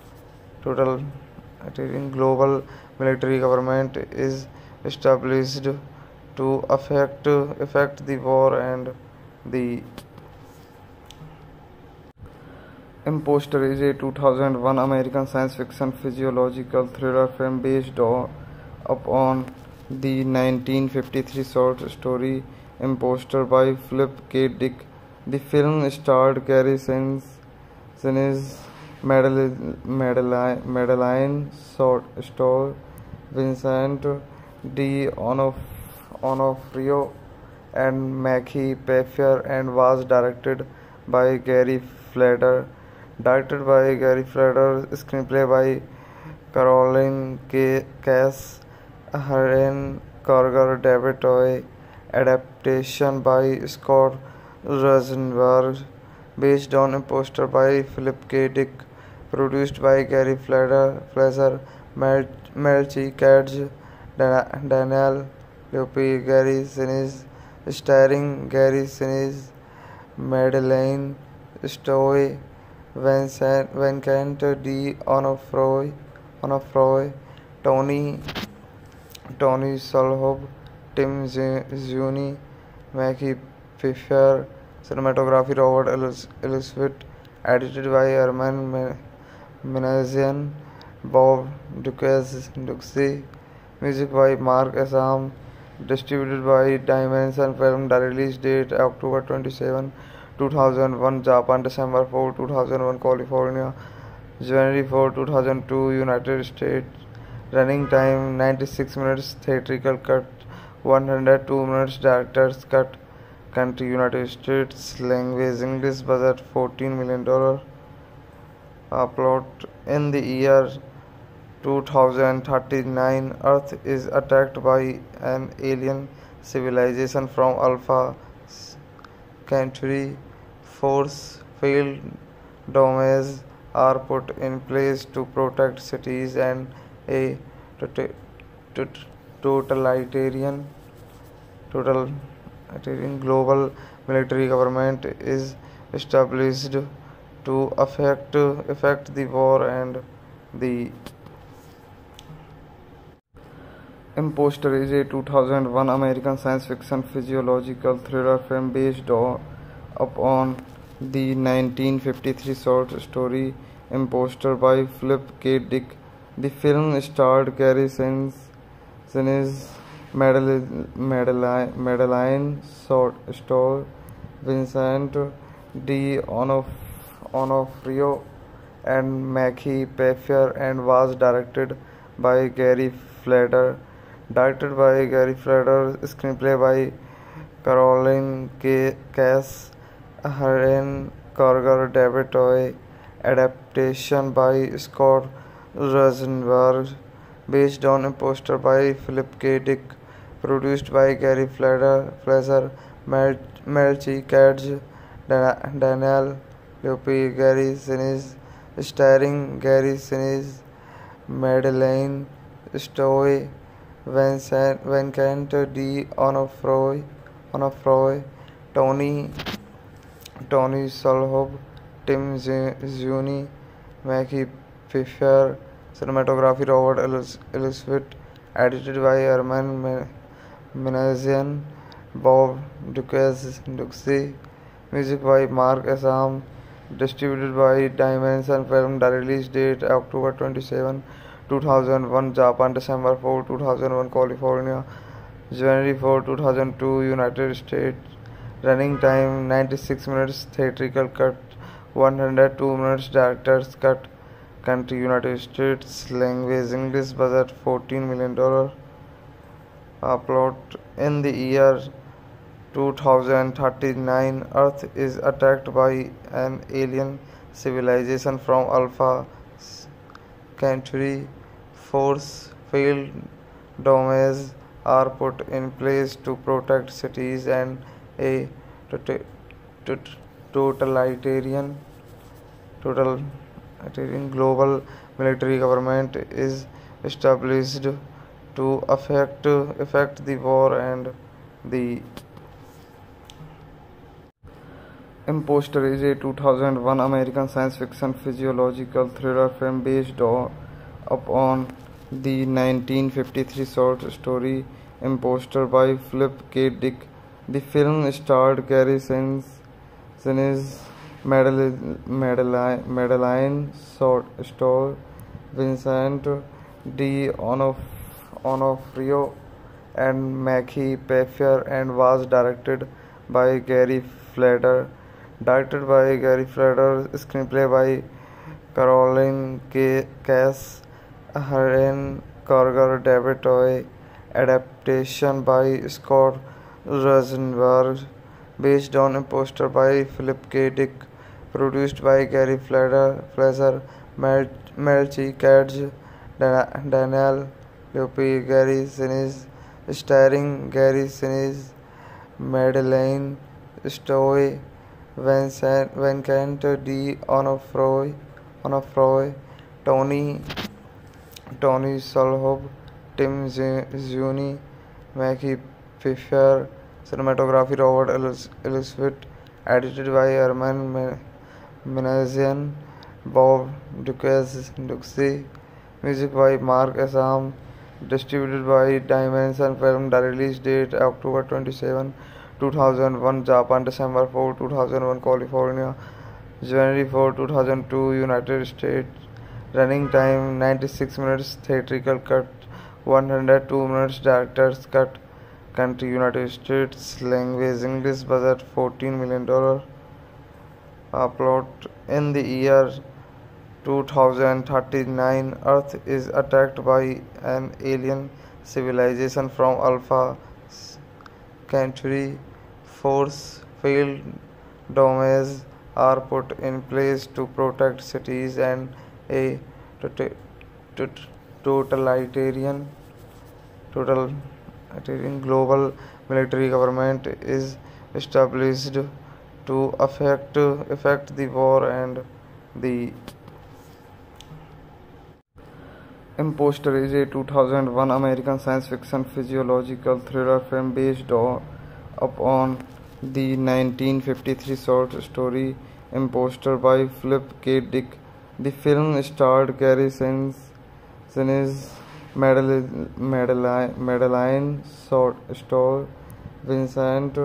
global military government is established to affect the war. And the Imposter is a 2001 American science fiction physiological thriller film based upon the 1953 short story Imposter by Philip K. Dick. The film starred Gary Sinise, Madeline Stowe, Vincent D'Onofrio, and Mackie Pfeiffer, and was directed by Gary Fleder. Screenplay by Caroline Cass, Haren Karger, David Toy. Adaptation by Scott Rosenberg, based on Imposter by Philip K. Dick. Produced by Gary Fleischer, Melchi Katz, Daniel Lopez, Gary Sinise, starring Gary Sinise, Madeline Stowe, Vincent D'Onofrio, Tony Shalhoub, Tim Zuni, Mackie Pfeiffer. Cinematography Robert Elswit. Edited by Herman Minassian, Bob Duxey. Music by Mark Assam. Distributed by Dimension Film. The release date October 27, 2001. Japan December 4, 2001. California January 4, 2002. United States. Running time 96 minutes. Theatrical cut 102 minutes. Director's cut. Country United States. Language English. Budget $14 million. Plot in the year 2039, Earth is attacked by an alien civilization from Alpha Centauri. Force field domes are put in place to protect cities, and a tot- tot- totalitarian totalitarian global military government is established to affect the war. And the Imposter is a 2001 American science fiction physiological thriller film based upon the 1953 short story Imposter by Philip K. Dick. The film starred Gary Sinise, Madeline Stowe, Vincent D'Onofrio, and Mackie Pfeiffer, and was directed by Gary Fleder. Screenplay by Caroline Cass, Haren Karger, David Toy. Adaptation by Scott Rosenberg. Based on Imposter by Philip K. Dick. Produced by Gary Fleischer, Melchi Katz, Daniel Lopez, Gary Sinise, starring Gary Sinise, Madeleine Stowe, Vincent D'Onofrio, Tony Shalhoub, Tim Zuni, Mackie Pfeiffer. Cinematography Robert Elswit. Edited by Herman Manassian, Bob Duxey. Music by Mark Assam. Distributed by Dimension Film. The release date October 27, 2001, Japan, December 4, 2001, California, January 4, 2002, United States. Running time 96 minutes. Theatrical cut 102 minutes. Director's cut. Country United States. Language English. Budget $14 million. Plot in the year 2039, Earth is attacked by an alien civilization from Alpha Centauri. Force field domes are put in place to protect cities, and a totalitarian global military government is established to affect the war. And the Imposter is a 2001 American science fiction physiological thriller film based upon the 1953 short story Imposter by Philip K. Dick. The film starred Gary Sinise, Madeline Stowe, Vincent D'Onofrio, and Mackie Pfeiffer, and was directed by Gary Fleder. Screenplay by Caroline Cass, Haren Karger, David Toy. Adaptation by Scott Rosenberg. Based on Imposter by Philip K. Dick. Produced by Gary Fleischer, Melchi Katz, Daniel Lopez, Gary Sinise, starring Gary Sinise, Madeleine Stowe, Vincent D'Onofrio, Tony Shalhoub, Tim Zuni, Mackie Pfeiffer. Cinematography Robert Elswit. Edited by Herman Manassian, Bob Duxey. Music by Mark Assam. Distributed by Dimension Film. The release date October 27, 2001, Japan, December 4, 2001, California, January 4, 2002, United States. Running time 96 minutes. Theatrical cut 102 minutes. Director's cut. Country United States. Language English. Budget $14 million. Plot in the year 2039, Earth is attacked by an alien civilization from Alpha Centauri. Force field domes are put in place to protect cities, and a tota- tot- totalitarian totalitarian global military government is established to affect the war. And the Imposter is a 2001 American science fiction physiological thriller film based upon the 1953 short story Imposter by Philip K. Dick. The film starred Gary Sinise, Madeline Stowe, Vincent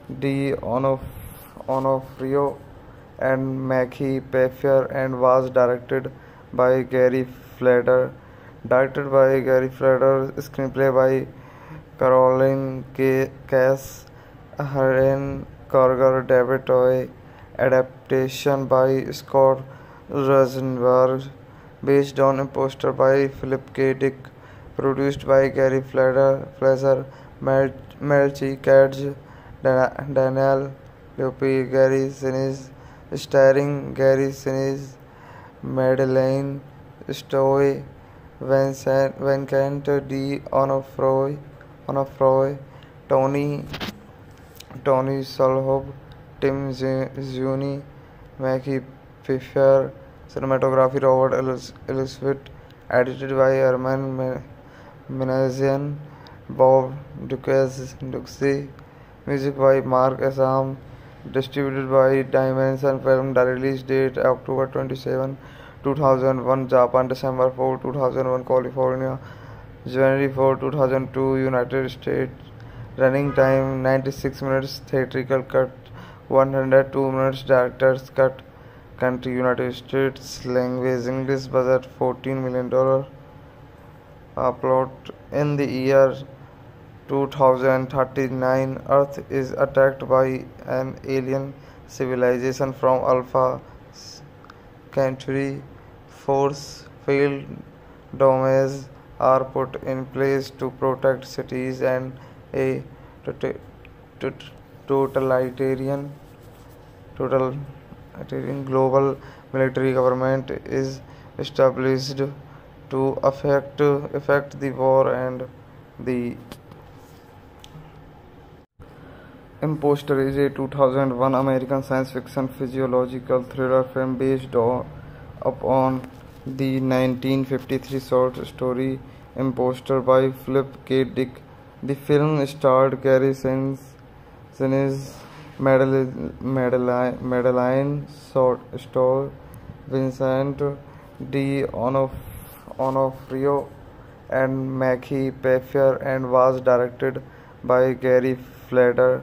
D'Onofrio, and Mackie Pfeiffer, and was directed by Gary Fleder. Screenplay by Caroline Cass, Haren Karger, David Toy, adaptation by Scott Rosenberg, based on Imposter by Philip K. Dick, produced by Gary Fleischer, Melchi Katz, Daniel Lopez, Gary Sinise, starring Gary Sinise, Madeleine Stowe, Vincent D'Onofrio, Tony Shalhoub, Tim Zuni, Mackie Pfeiffer, cinematography Robert Elswit, edited by Herman Minassian, Bob Duxey, music by Mark Assam, distributed by Dimension Film. The release date October 27, 2001, Japan, December 4, 2001, California, January 4, 2002, United States. Running time 96 minutes, theatrical cut 102 minutes, director's cut. Country United States, language English, budget $14 million. Plot: in the year 2039, Earth is attacked by an alien civilization from Alpha Centauri. Force field domes are put in place to protect cities, and a totalitarian global military government is established to affect the war. And the Imposter is a 2001 American science fiction physiological thriller film based upon the 1953 short story Imposter by Philip K. Dick. The film starred Gary Sinise, Madeline Stowe, Vincent D'Onofrio, and Mackie Pfeiffer, and was directed by Gary Fleder.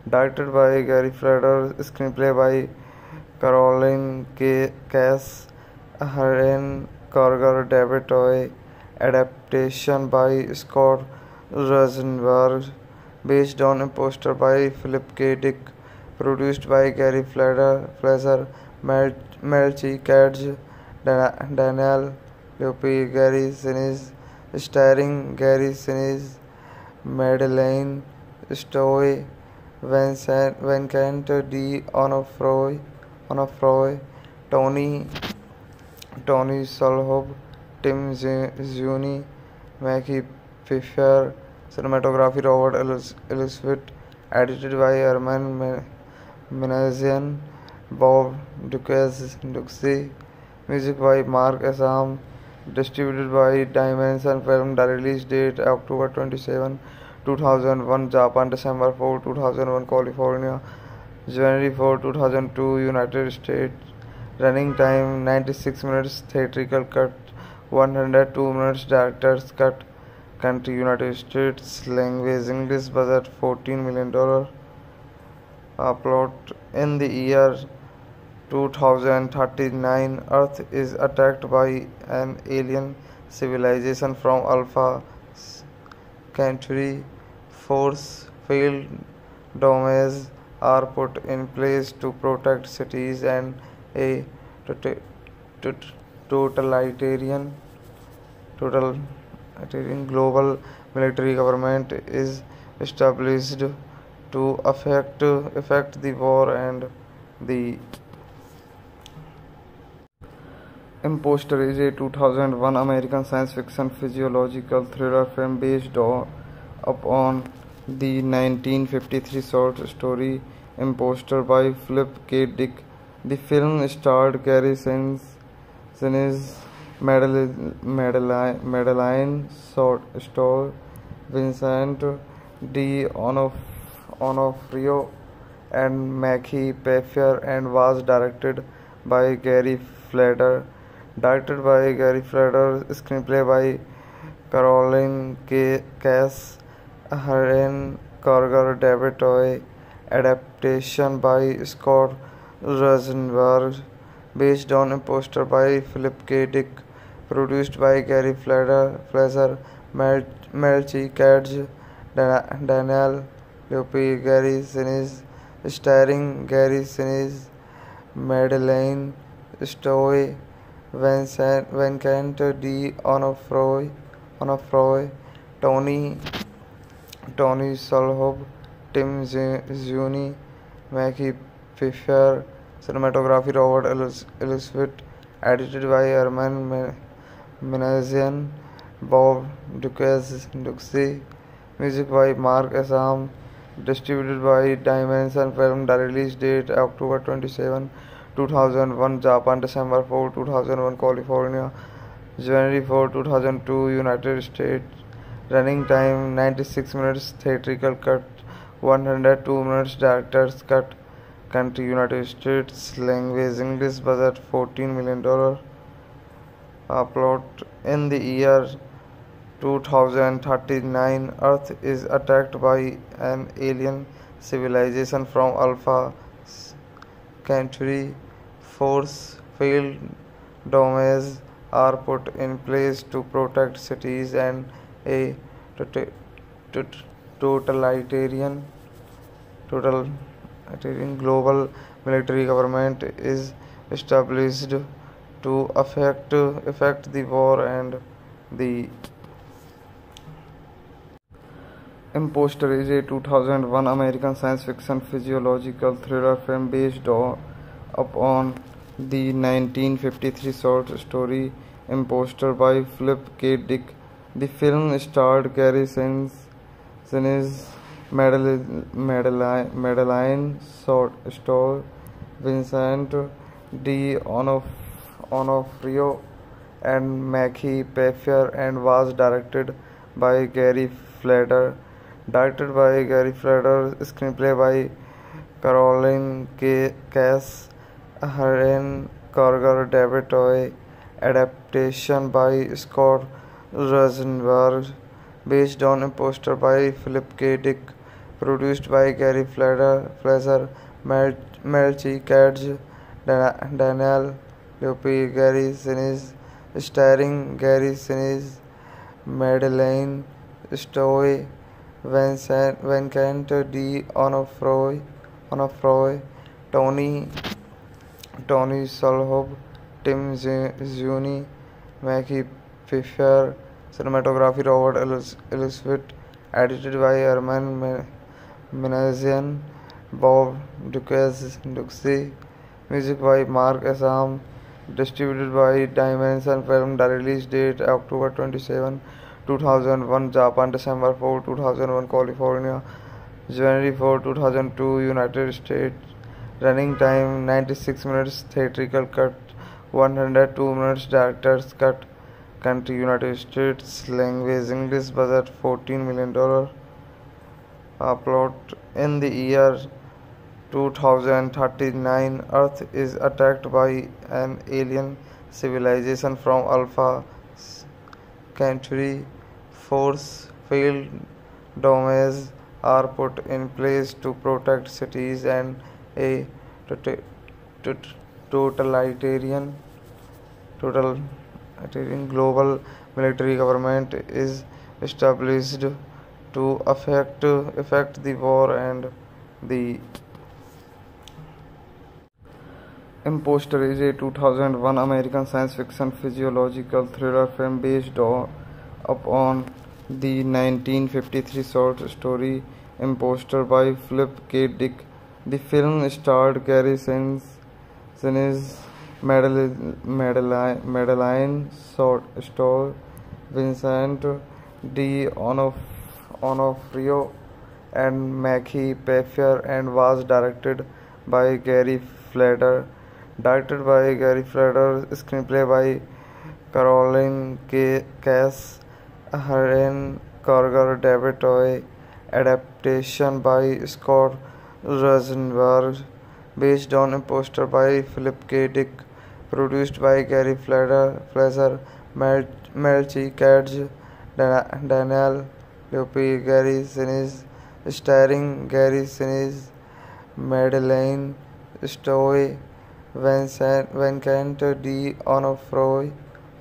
Screenplay by Caroline Cass, Haren Karger, David Toy, adaptation by Scott Rosenberg, based on Imposter by Philip K. Dick, produced by Gary Fleischer, Melchi Katz, Daniel Lopez, Gary Sinise, starring Gary Sinise, Madeleine Stowe, Vincent D'Onofrio, Tony Shalhoub, Tim Zuni, Mackie Pfeiffer, cinematography Robert Elswit, edited by Herman Minassian, Bob Duxey, music by Mark Assam, distributed by Dimension Film. The release date October 27, 2001, Japan, December 4, 2001, California, January 4, 2002, United States. Running time 96 minutes, theatrical cut 102 minutes, director's cut. Country United States, language English, budget $14 million. Plot: in the year 2039, Earth is attacked by an alien civilization from Alpha Centauri. Force field domes are put in place to protect cities, and a totalitarian totalitarian global military government is established to affect the war and the Imposter is a 2001 American science fiction physiological thriller film based upon the 1953 short story Imposter by Philip K. Dick. The film starred Gary Sinise, Madeline Stowe, Vincent D'Onofrio, and Mackie Pfeiffer, and was directed by Gary Fleder. Screenplay by Caroline Cass, Haren Karger, David Toy, adaptation by Scott Rosenberg, based on a poster by Philip K. Dick, produced by Gary Fleischer, Melchi Kadge, Daniel Lopi, Gary Sinise, starring Gary Sinise, Madeleine Stowe, Vincent D'Onofrio, Tony Solhob, Tim Zuni, Mackie Pfeiffer, cinematography Robert Elswit, edited by Herman Minassian, Bob Duxey, music by Mark Assam, distributed by Dimension Film, the release date October 27, 2001, Japan, December 4, 2001, California, January 4, 2002, United States, running time 96 minutes, theatrical cut 102 minutes, director's cut, country United States, language English, budget $14 million, plot in the year 2039, Earth is attacked by an alien civilization from Alpha Centauri. Force field domes are put in place to protect cities, and a totalitarian global military government is established to affect the war and the Imposter is a 2001 American science fiction physiological thriller film based upon the 1953 short story Imposter by Philip K. Dick. The film starred Gary Sinise, Madeline Stowe, Vincent D'Onofrio, and Mackie Pfeiffer, and was directed by Gary Fleder. Screenplay by Caroline Cass, Haren Karger, David Toy, adaptation by Scott Rosenberg, based on a poster by Philip K. Dick, produced by Gary Fleischer, Melchi Kadge, Daniel Lopi, Gary Sinise, starring Gary Sinise, Madeleine Stowe, Vincent D'Onofrio, Tony Solhob, Tim Zuni, Mackie Pfeiffer, cinematography Robert Elswit, edited by Herman Minassian, Bob Duxey, music by Mark Assam, distributed by Dimension Film, the release date October 27, 2001, Japan, December 4, 2001, California, January 4, 2002, United States, running time 96 minutes, theatrical cut 102 minutes, director's cut, country United States, language English, budget $14 million, plot in the year 2039, Earth is attacked by an alien civilization from Alpha Centauri. Force field domes are put in place to protect cities, and a totalitarian global military government is established to affect the war and the Imposter is a 2001 American science fiction physiological thriller film based upon the 1953 short story Imposter by Philip K. Dick. The film starred Gary Sinise, Madeline Stowe, Vincent D'Onofrio, and Mackie Pfeiffer, and was directed by Gary Fleder. Screenplay by Caroline Cass, Helen Karger, David Toy, adaptation by Scott Rosenberg, based on a poster by Philip K. Dick, produced by Gary Fleischer, Melchi Katz, Daniel Leupi, Gary Sinise, starring Gary Sinise, Madeleine Stowe, Vincent D'Onofrio,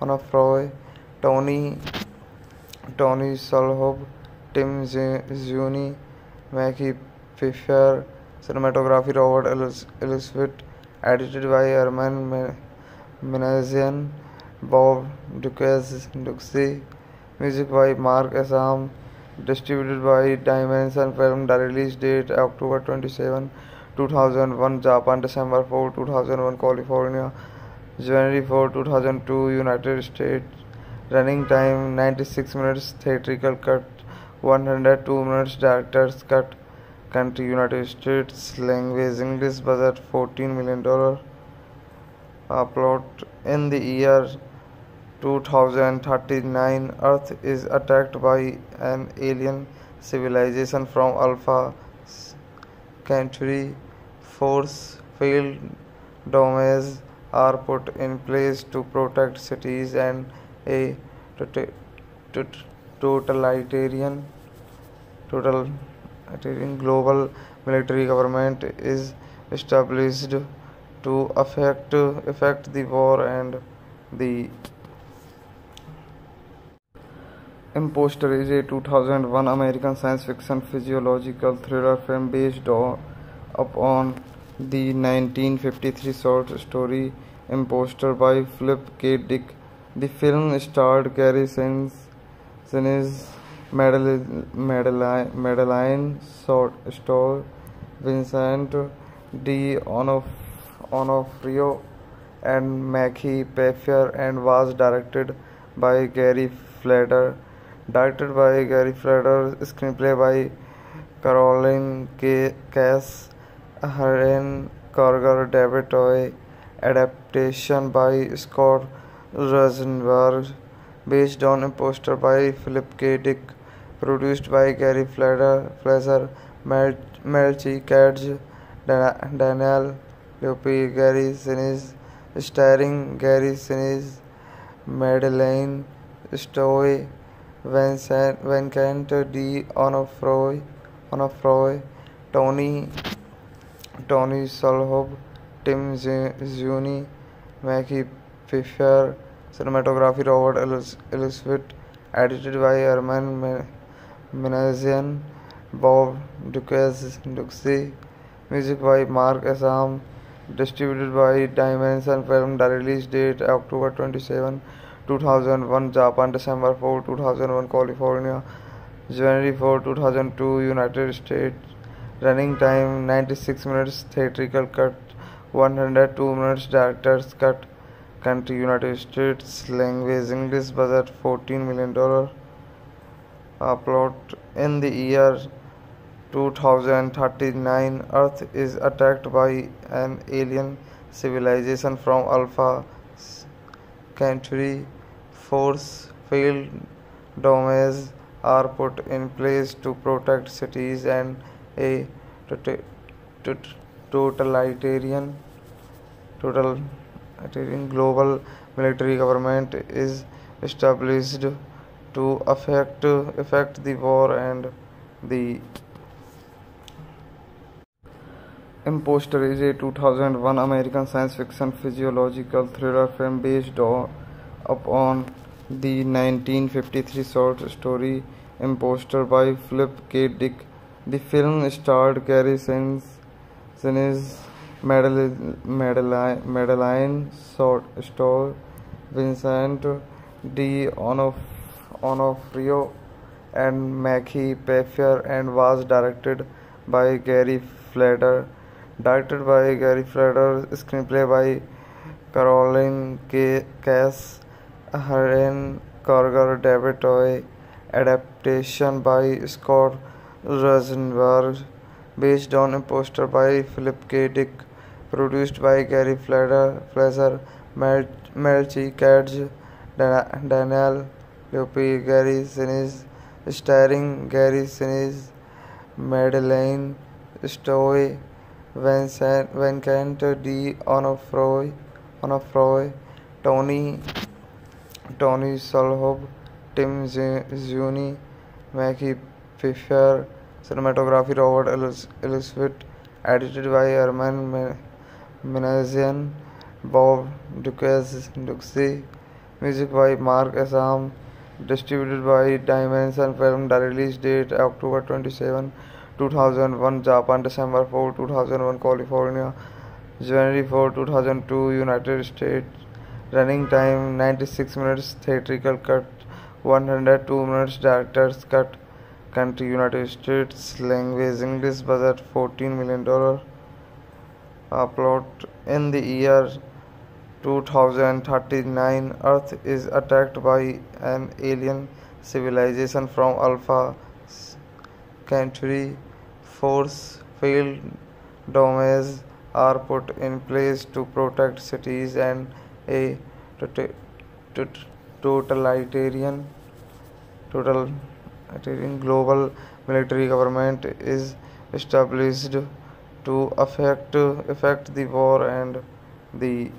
Tony Shalhoub, Tim Zuni, Mackie Pfeiffer, cinematography Robert Elswit, edited by Herman Minassian, Bob Duxey, music by Mark Assam, distributed by Dimension Film. The release date October 27, 2001, Japan, December 4, 2001, California, January 4, 2002, United States. Running time 96 minutes, theatrical cut 102 minutes, director's cut. Country United States, language English, budget $14 million. Plot: in the year 2039, Earth is attacked by an alien civilization from Alpha Centauri. Force field domes are put in place to protect cities, and a totalitarian global military government is established to affect the war and the Imposter is a 2001 American science fiction physiological thriller film based upon the 1953 short story Imposter by Philip K. Dick. The film starred Gary Sinise, Madeline Stowe, Vincent D'Onofrio, and Mackie Pfeiffer, and was directed by Gary Fleder. Screenplay by Caroline Cass, Helen Karger, David Toy, adaptation by Scott Rosenberg, based on a poster by Philip K. Dick, produced by Gary Fleischer, Melchi Katz, Daniel Leupi, Gary Sinise, starring Gary Sinise, Madeleine Stowe, Vincent D'Onofrio, Tony Shalhoub, Tim Zuni, Mackie Pfeiffer, cinematography Robert Elswit, edited by Herman Minassian, Bob Duxey, music by Mark Assam, distributed by Dimension Film. The release date October 27, 2001, Japan, December 4, 2001, California, January 4, 2002, United States. Running time 96 minutes, theatrical cut 102 minutes, director's cut. Country United States, language English, budget $14 million. Plot: in the year 2039, Earth is attacked by an alien civilization from Alpha Centauri. Force field domes are put in place to protect cities, and a totalitarian global military government is established to affect the war and the Imposter is a 2001 American science fiction physiological thriller film based upon the 1953 short story Imposter by Philip K. Dick. The film starred Gary Sinise, Stowe, Vincent D'Onofrio, and Mackie Pfeiffer, and was directed by Gary Fleder. Screenplay by Caroline Cass, Haren Karger, David Toy. Adaptation by Scott Rosenberg, based on a poster by Philip K. Dick. Produced by Gary Fleischer, Melchi Katz, Daniel Luppi, Gary Sinise, starring Gary Sinise, Madeleine Stowe, Vincent D'Onofrio, Tony Solhob, Tim Zuni, Mackie Pfeiffer, cinematography Robert Elswit, edited by Herman Minassian, Bob Duxey, music by Mark Assam, distributed by Dimension Film. The release date October 27, 2001, Japan, December 4, 2001, California, January 4, 2002, United States. Running time 96 minutes, theatrical cut 102 minutes, director's cut. Country United States, language English, budget $14 million. Plot: in the year 2039, Earth is attacked by an alien civilization from Alpha Centauri. Force field domes are put in place to protect cities, and a totalitarian global military government is established to affect the war. And the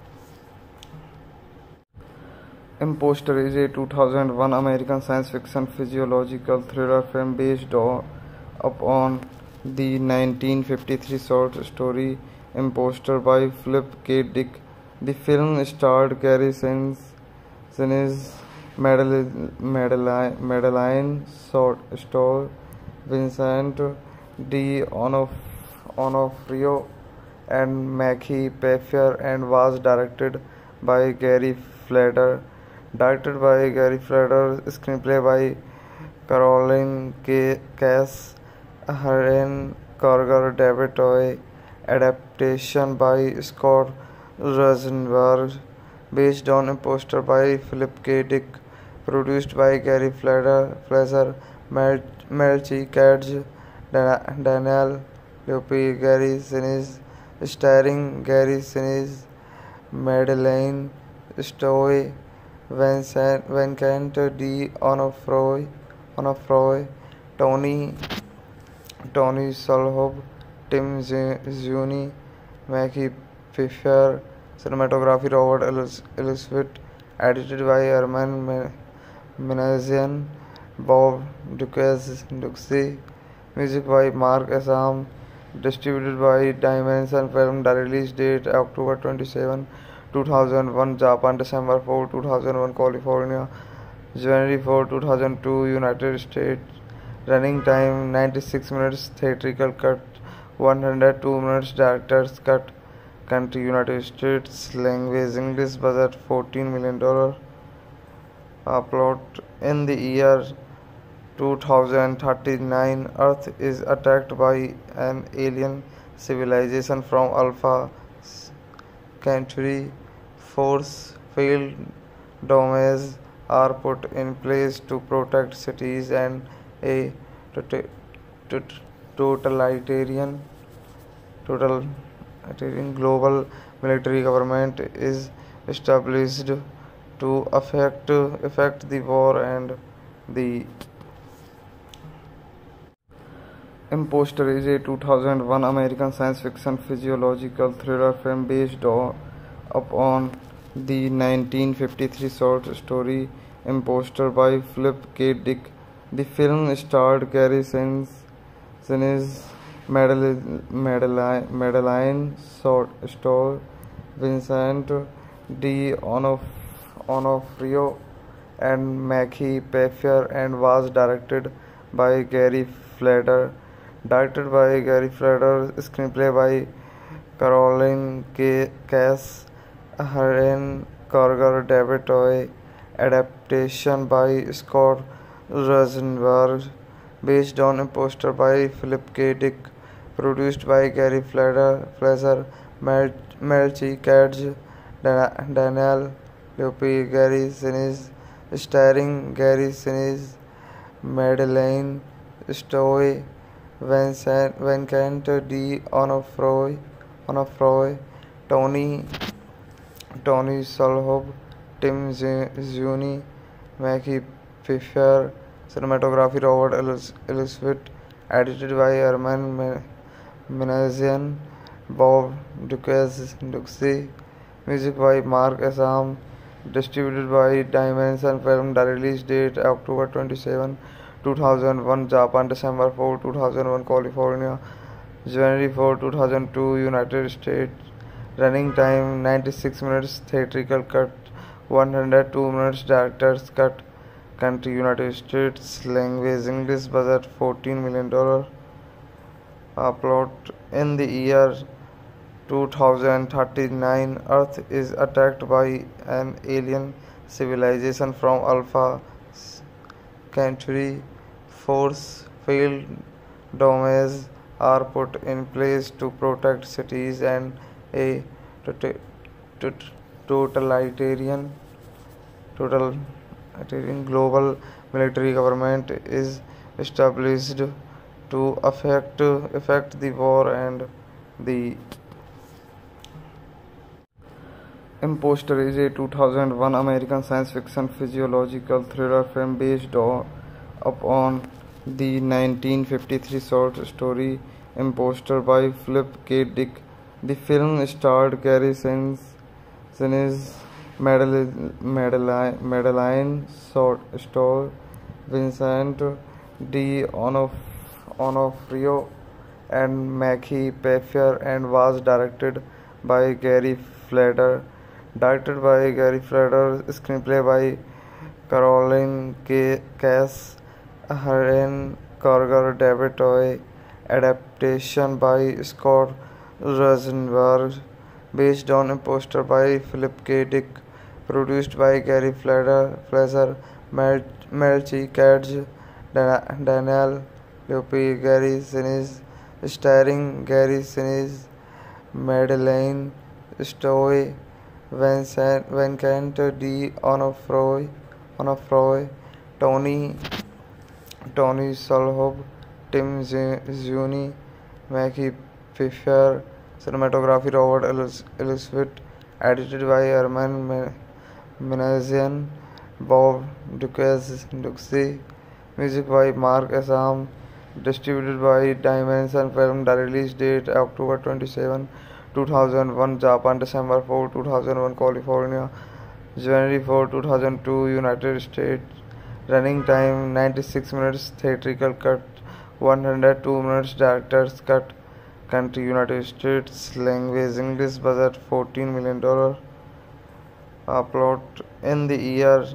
Imposter is a 2001 American science fiction physiological thriller film based upon the 1953 short story Imposter by Philip K. Dick. The film starred Gary Sinise, Madeleine Stowe, Vincent D'Onofrio, and Mackie Pfeiffer, and was directed by Gary Fleder. Screenplay by Caroline Cass, Haren Karger, David Toy. Adaptation by Scott Rosenberg, based on a poster by Philip K. Dick. Produced by Gary Fleischer, Melchi Katz, Daniel Luppi, Gary Sinise, starring Gary Sinise, Madeleine Stowe, Vincent D'Onofrio, Tony Solhob, Tim Zuni, Mackie Pfeiffer, cinematography Robert Elswit, edited by Herman Minassian, Bob Duxey, music by Mark Assam, distributed by Dimension Film. The release date October 27, 2001, Japan, December 4, 2001, California, January 4, 2002, United States. Running time 96 minutes, theatrical cut 102 minutes, director's cut. Country United States, language English, budget $14 million. Plot: in the year 2039, Earth is attacked by an alien civilization from Alpha Centauri. Force field domes are put in place to protect cities, and a totalitarian global military government is established to affect the war. And the Imposter is a 2001 American science fiction physiological thriller film based upon the 1953 short story Imposter by Philip K. Dick. The film starred Gary Sinise, Madeleine Stowe, Vincent D'Onofrio, and Mackie Pfeiffer, and was directed by Gary Fleder. Screenplay by Caroline Cass, Helen Karger, David Toy, adaptation by Scott Rosenberg, based on a poster by Philip K. Dick, produced by Gary Fleischer, Melchi Katz, Daniel Luppi, Gary Sinise, starring Gary Sinise, Madeleine Stowe, Vincent D'Onofrio, Tony Solhob, Tim Zuni, Mackie Pfeiffer, cinematography Robert Elswit, edited by Herman Minassian, Bob Duxey, music by Mark Assam, distributed by Dimension Film, the release date October 27, 2001, Japan, December 4, 2001, California, January 4, 2002, United States. Running time 96 minutes, theatrical cut 102 minutes, director's cut. Country United States, language English, budget $14 million. Plot: in the year 2039, Earth is attacked by an alien civilization from Alpha Centauri. Force field domes are put in place to protect cities, and a totalitarian global military government is established to affect the war. And the Imposter is a 2001 American science fiction physiological thriller film based upon the 1953 short story Imposter by Philip K. Dick. The film starred Gary Sinise, Madeleine Stowe, Vincent D'Onofrio, and Mackie Pfeiffer, and was directed by Gary Fleder. Screenplay by Caroline Cass, Helen Karger, David Toy, adaptation by Scott Rosenberg, based on a poster by Philip K. Dick, produced by Gary Fleischer, Melchi Katz, Daniel Luppi, Gary Sinise, starring Gary Sinise, Madeleine Stowe, Vincent D'Onofrio, Tony Solhob, Tim Zuni, Mackie Pfeiffer, cinematography Robert Elswit, edited by Herman Minassian, Bob Duxey, music by Mark Assam, distributed by Dimension Film, the release date October 27, 2001, Japan, December 4, 2001, California, January 4, 2002, United States. Running time 96 minutes, theatrical cut 102 minutes, director's cut. Country United States, language English, budget $14 million. Plot: in the year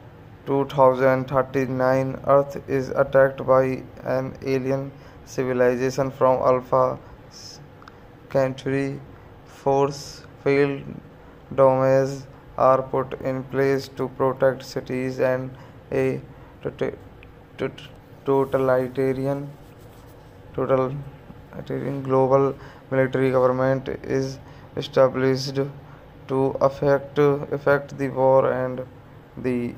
2039, Earth is attacked by an alien civilization from Alpha Centauri. Force field domes are put in place to protect cities, and a totalitarian global military government is established to affect the war. And the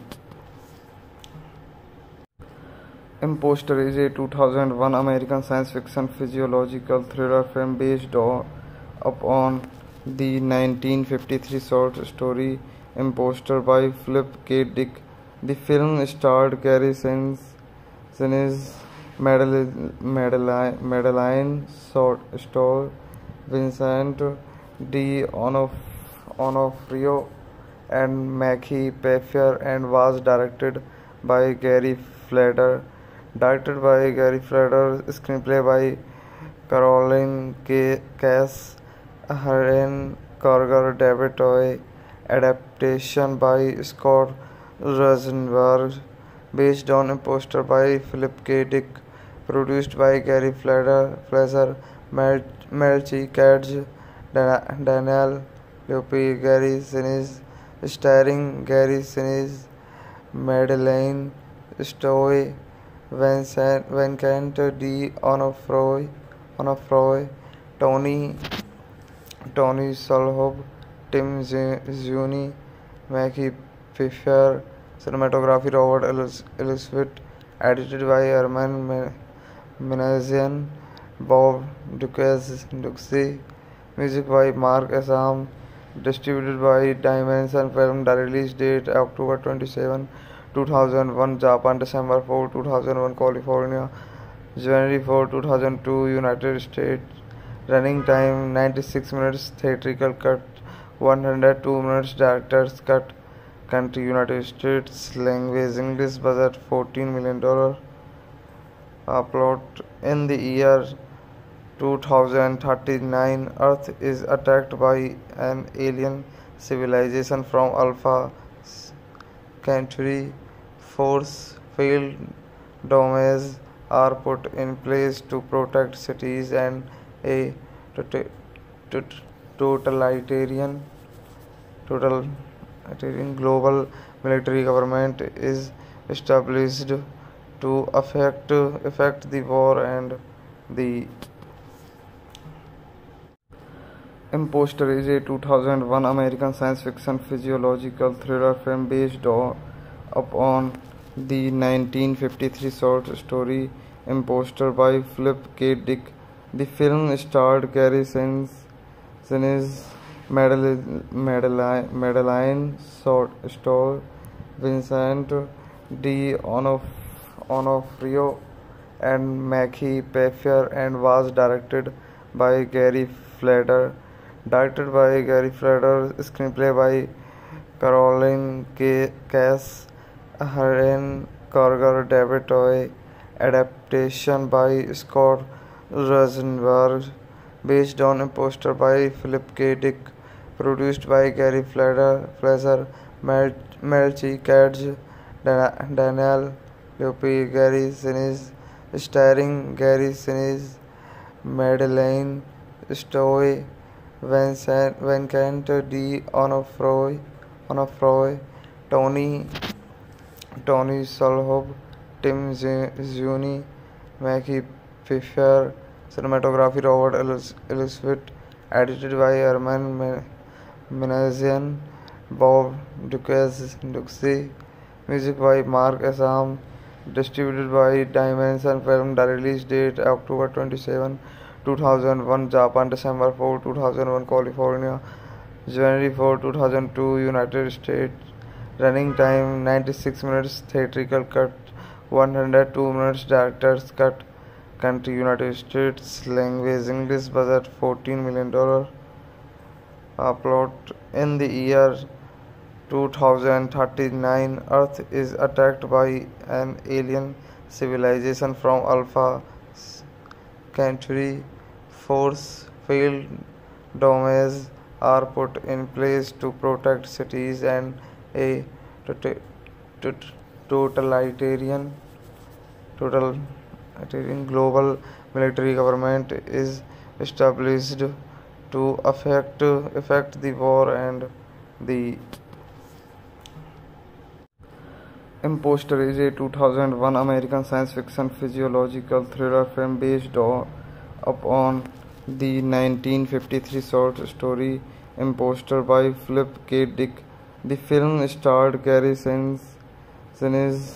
Imposter is a 2001 American science fiction physiological thriller film based upon the 1953 short story Imposter by Philip K. Dick. The film starred Gary Sinise, Madeleine Stowe, Vincent D'Onofrio, and Mackie Pfeiffer, and was directed by Gary Fleder. Screenplay by Caroline Cass, Helen Karger, David Toy, adaptation by Scott Rosenberg, based on a poster by Philip K. Dick, produced by Gary Fleischer, Melchi Katz, Daniel Leopi, Gary Sinise, starring Gary Sinise, Madeleine Stowe, Vincent D'Onofrio, Tony Solhob, Tim Zuni, Mackie Pfeiffer, cinematography Robert Elswit, edited by Herman Manassian, Bob Duxey, music by Mark Assam, distributed by Dimension Film, the release date October 27, 2001, Japan, December 4, 2001, California, January 4, 2002, United States. Running time 96 minutes, theatrical cut 102 minutes, director's cut. Country United States, language English, budget $14 million. Plot: in the year 2039, Earth is attacked by an alien civilization from Alpha Centauri. Force field domes are put in place to protect cities, and a totalitarian global military government is established to affect the war. And the Imposter is a 2001 American science fiction physiological thriller film based upon the 1953 short story Imposter by Philip K. Dick. The film starred Gary Sinise, Madeleine Stowe, Vincent D'Onofrio, and Mackie Pfeiffer, and was directed by Gary Fleder. Screenplay by Caroline Cass, Haren Karger, David Toy, adaptation by Scott Rosenberg, based on Imposter by Philip K. Dick, produced by Gary Fleischer, Melchi Katz, Daniel Leopi, Gary Sinise, starring Gary Sinise, Madeleine Stowe, Vincent D'Onofrio, Tony Solhob, Tim Zuni, Mackie Pfeiffer, cinematography Robert Elswit, edited by Herman Manassian, Bob Duxey, music by Mark Assam, distributed by Dimension Film, the release date October 27, 2001, Japan, December 4, 2001, California, January 4, 2002, United States. Running time 96 minutes, theatrical cut 102 minutes, director's cut. Country United States, language English, budget $14 million. Plot: in the year 2039, Earth is attacked by an alien civilization from Alpha Centauri. Force field domes are put in place to protect cities, and a totalitarian global military government is established to affect the war. And the Imposter is a 2001 American science fiction physiological thriller film based upon the 1953 short story Imposter by Philip K. Dick. The film starred Gary Sinise,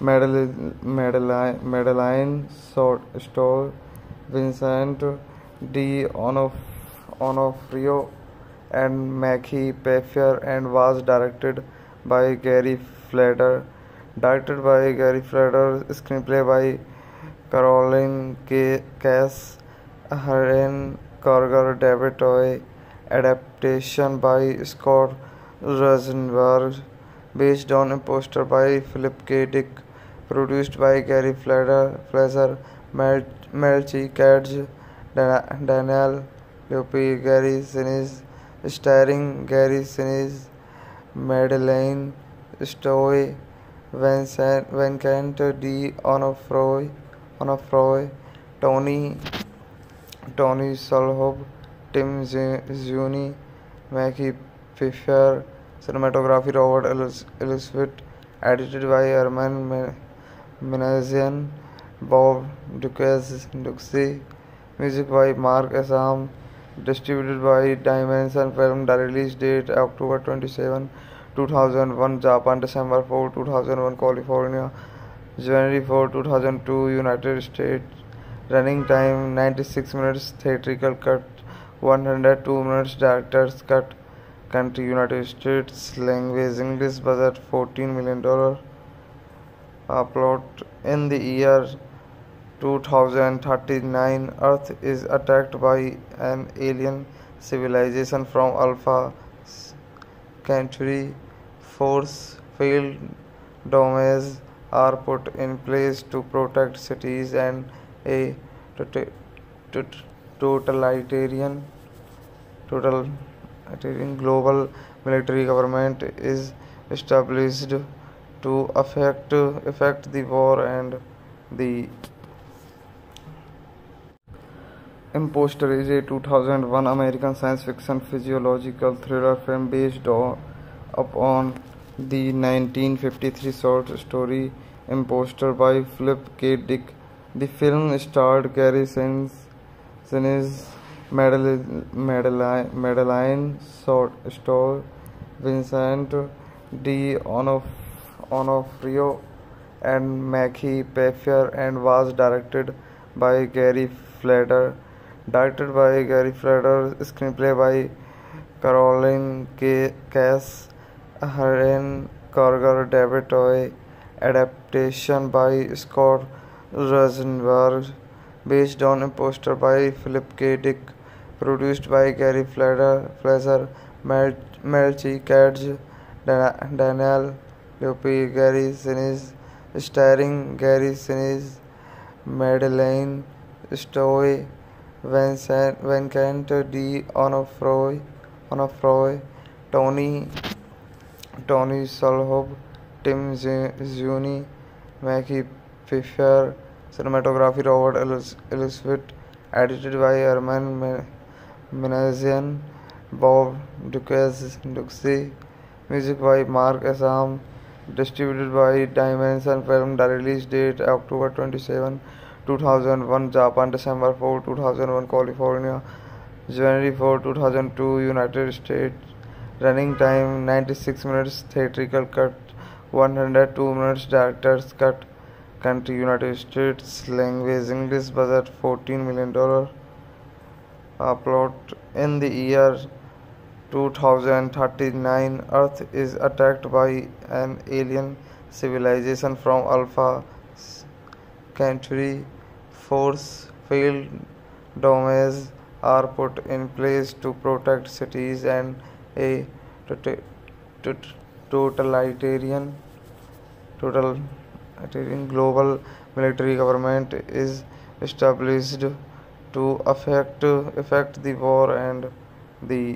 Madeleine Stowe, Vincent D'Onofrio, and Mackie Pfeiffer, and was directed by Gary Fleder. Screenplay by Caroline Cass, Haren Karger, David Toy, adaptation by Scott Rosenberg, based on Imposter by Philip K. Dick, produced by Gary Fleischer, Melchi Katz, Daniel Leopi, Gary Sinise, starring Gary Sinise, Madeleine Stowe, Vincent D'Onofrio, Tony Solhob, Tim Zuni, Mackie Pfeiffer, cinematography Robert Elswit, edited by Herman Minassian, Bob Duxey, music by Mark Assam, distributed by Dimension Film. The release date October 27, 2001, Japan, December 4, 2001, California, January 4, 2002, United States. Running time 96 minutes, theatrical cut 102 minutes, director's cut. Country United States, language English, budget $14 million. Plot: in the year 2039, Earth is attacked by an alien civilization from Alpha Centauri. Force field domes are put in place to protect cities, and a totalitarian global military government is established to affect the war. And the Imposter is a 2001 American science fiction physiological thriller film based upon the 1953 short story Imposter by Philip K. Dick. The film starred Gary Sinise, Madeline Stowe, Vincent D'Onofrio, and Mackie Pfeiffer, and was directed by Gary Fleder. Screenplay by Caroline Cass, Haren Karger, David Toy, adaptation by Scott Rosenberg, based on Imposter by Philip K. Dick, produced by Gary Fleischer, Melchi Katz, Daniel Lopi, Gary Sinise, starring Gary Sinise, Madeline Stowe, Vincent D'Onofrio, Tony Shalhoub, Tim Zuni, Mackie Pfeiffer, cinematography Robert Elswit, edited by Herman Minassian, Bob Duxey, music by Mark Assam, distributed by Dimension Film. The release date October 27, 2001, Japan, December 4, 2001, California, January 4, 2002, United States. Running time 96 minutes, theatrical cut 102 minutes, director's cut. Country United States, language English, budget $14 million. Plot: in the year 2039, Earth is attacked by an alien civilization from Alpha Centauri. Force field domes are put in place to protect cities, and a totalitarian global military government is established to affect the war. And the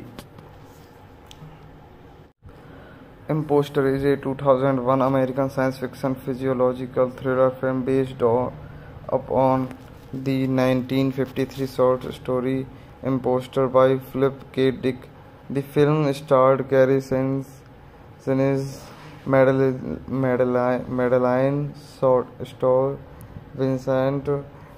Imposter is a 2001 American science fiction physiological thriller film based upon the 1953 short story Imposter by Philip K. Dick. The film starred Gary Sinise, Madeline Stowe, Vincent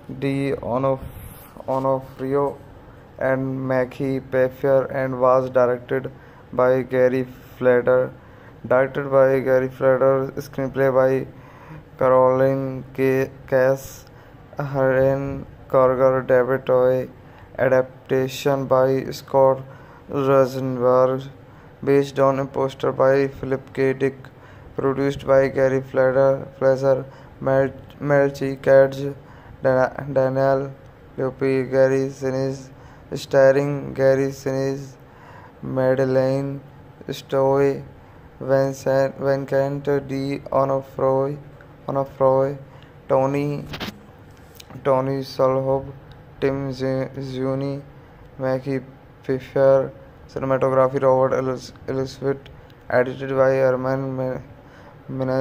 D'Onofrio, and Mackie Pfeiffer, and was directed by Gary Fleder. Screenplay by Caroline Cass, Haren Karger, David Toy, adaptation by Scott Rosenberg, based on Imposter by Philip K. Dick, produced by Gary Fleischer, Melchi Katz, Daniel Lopi, Gary Sinise, starring Gary Sinise, Madeline Stowe, Vincent D'Onofrio, Tony Shalhoub, Tim Zuni, Mackie Pfeiffer, cinematography Robert Elswit, edited by Herman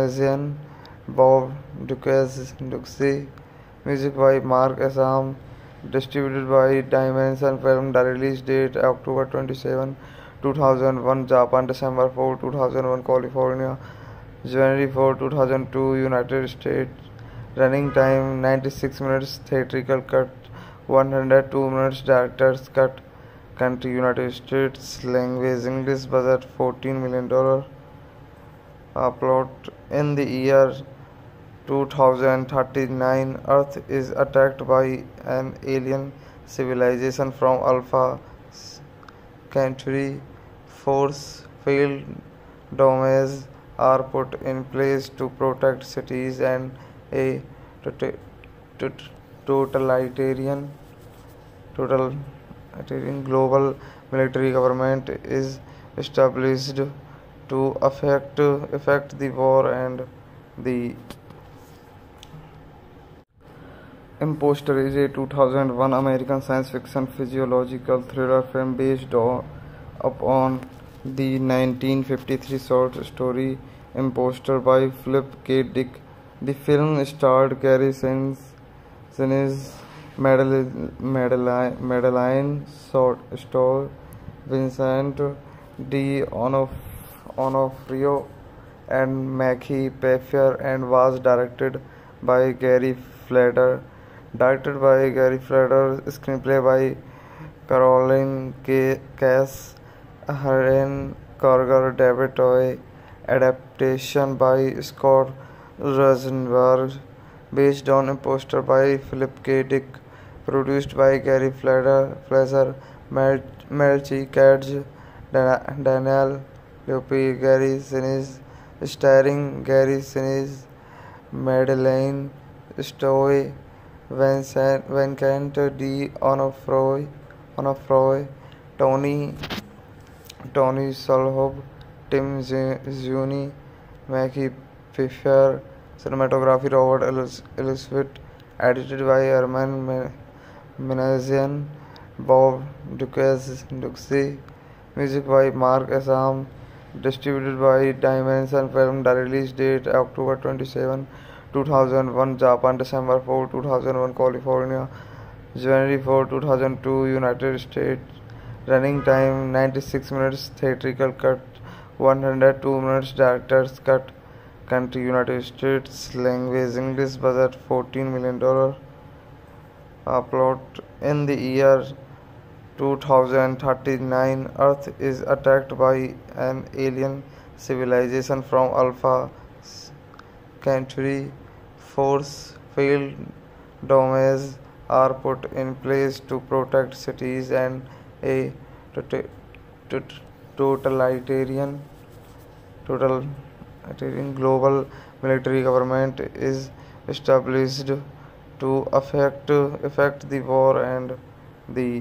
Minassian, Bob Duxey, music by Mark Assam, Distributed by Dimension Film. The release date October 27, 2001, Japan, December 4, 2001, California, January 4, 2002, United States. Running time 96 minutes, theatrical cut 102 minutes, director's cut. Country United States, language English, budget $14 million. Plot: in the year 2039, Earth is attacked by an alien civilization from Alpha Centauri. Force field domes are put in place to protect cities, and a totalitarian global military government is established to affect the war. And the Imposter is a 2001 American science fiction physiological thriller film based upon the 1953 short story Imposter by Philip K. Dick. The film starred Gary Sinise, Madeline Stowe, Vincent D'Onofrio, and Mackie Pfeiffer, and was directed by Gary Fleder. Screenplay by Caroline Cass, Helen Karger, David Toy. Adaptation by Scott Rosenberg, based on Imposter by Philip K. Dick. Produced by Gary Fleischer, Melchi Katz, Daniel Lopez, Gary Sinise, starring Gary Sinise, Madeline Stowe, Vincent D'Onofrio, Tony Shalhoub, Tim Zuni, Mackie Pfeiffer. Cinematography Robert Elswit. Edited by Herman Minassian, Bob Duxey. Music by Mark Assam. Distributed by Dimension Film. The release date October 27, 2001, Japan, December 4, 2001, California, January 4, 2002, United States. Running time 96 minutes, theatrical cut 102 minutes, director's cut. Country United States, language English, budget $14 million. Plot: in the year 2039, Earth is attacked by an alien civilization from Alpha Centauri. Force field domes are put in place to protect cities, and a totalitarian global military government is established to affect the war. And the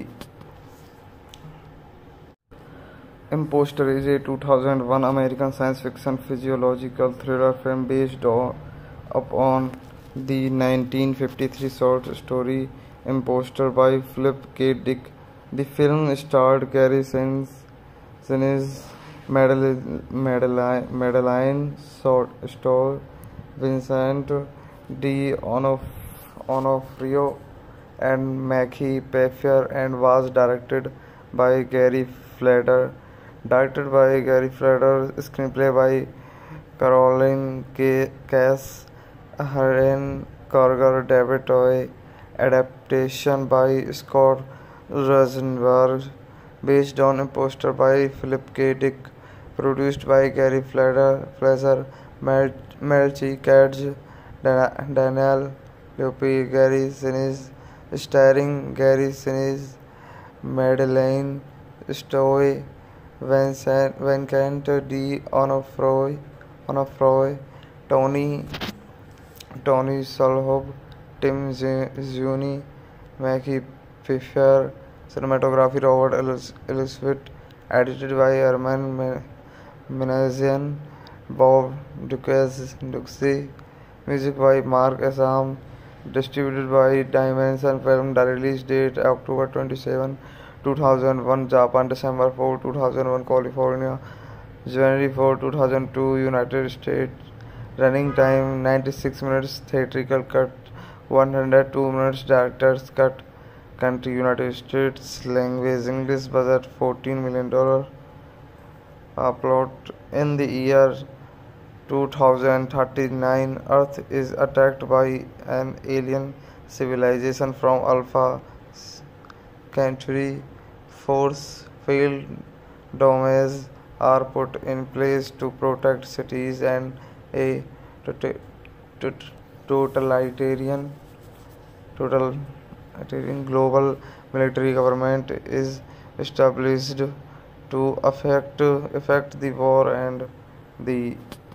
Imposter is a 2001 American science fiction physiological thriller film based upon the 1953 short story Imposter by Philip K. Dick. The film starred Gary Sinise, Madeline Stowe, Vincent D'Onofrio, and Mackie Pfeiffer, and was directed by Gary Fleder. Screenplay by Caroline Cass, Helen Karger, David Toy. Adaptation by Scott Rosenberg, based on Imposter by Philip K. Dick. Produced by Gary Fleischer, Melchi Katz, Daniel Lopez, Gary Sinise, starring Gary Sinise, Madeline Stowe, Vincent D'Onofrio, Tony Shalhoub, Tim Zuni, Mackie Pfeiffer. Cinematography Robert Elswit. Edited by Herman Minassian, Bob Duxey. Music by Mark Assam. Distributed by Dimension Film. The release date October 27, 2001, Japan, December 4, 2001, California, January 4, 2002, United States. Running time 96 minutes, theatrical cut 102 minutes, director's cut. country United States. Language English. Budget $14 million. Plot in the year 2039, Earth is attacked by an alien civilization from Alpha Centauri. Force field domes are put in place to protect cities, and a tot- tot- totalitarian totalitarian global military government is established to affect the war and the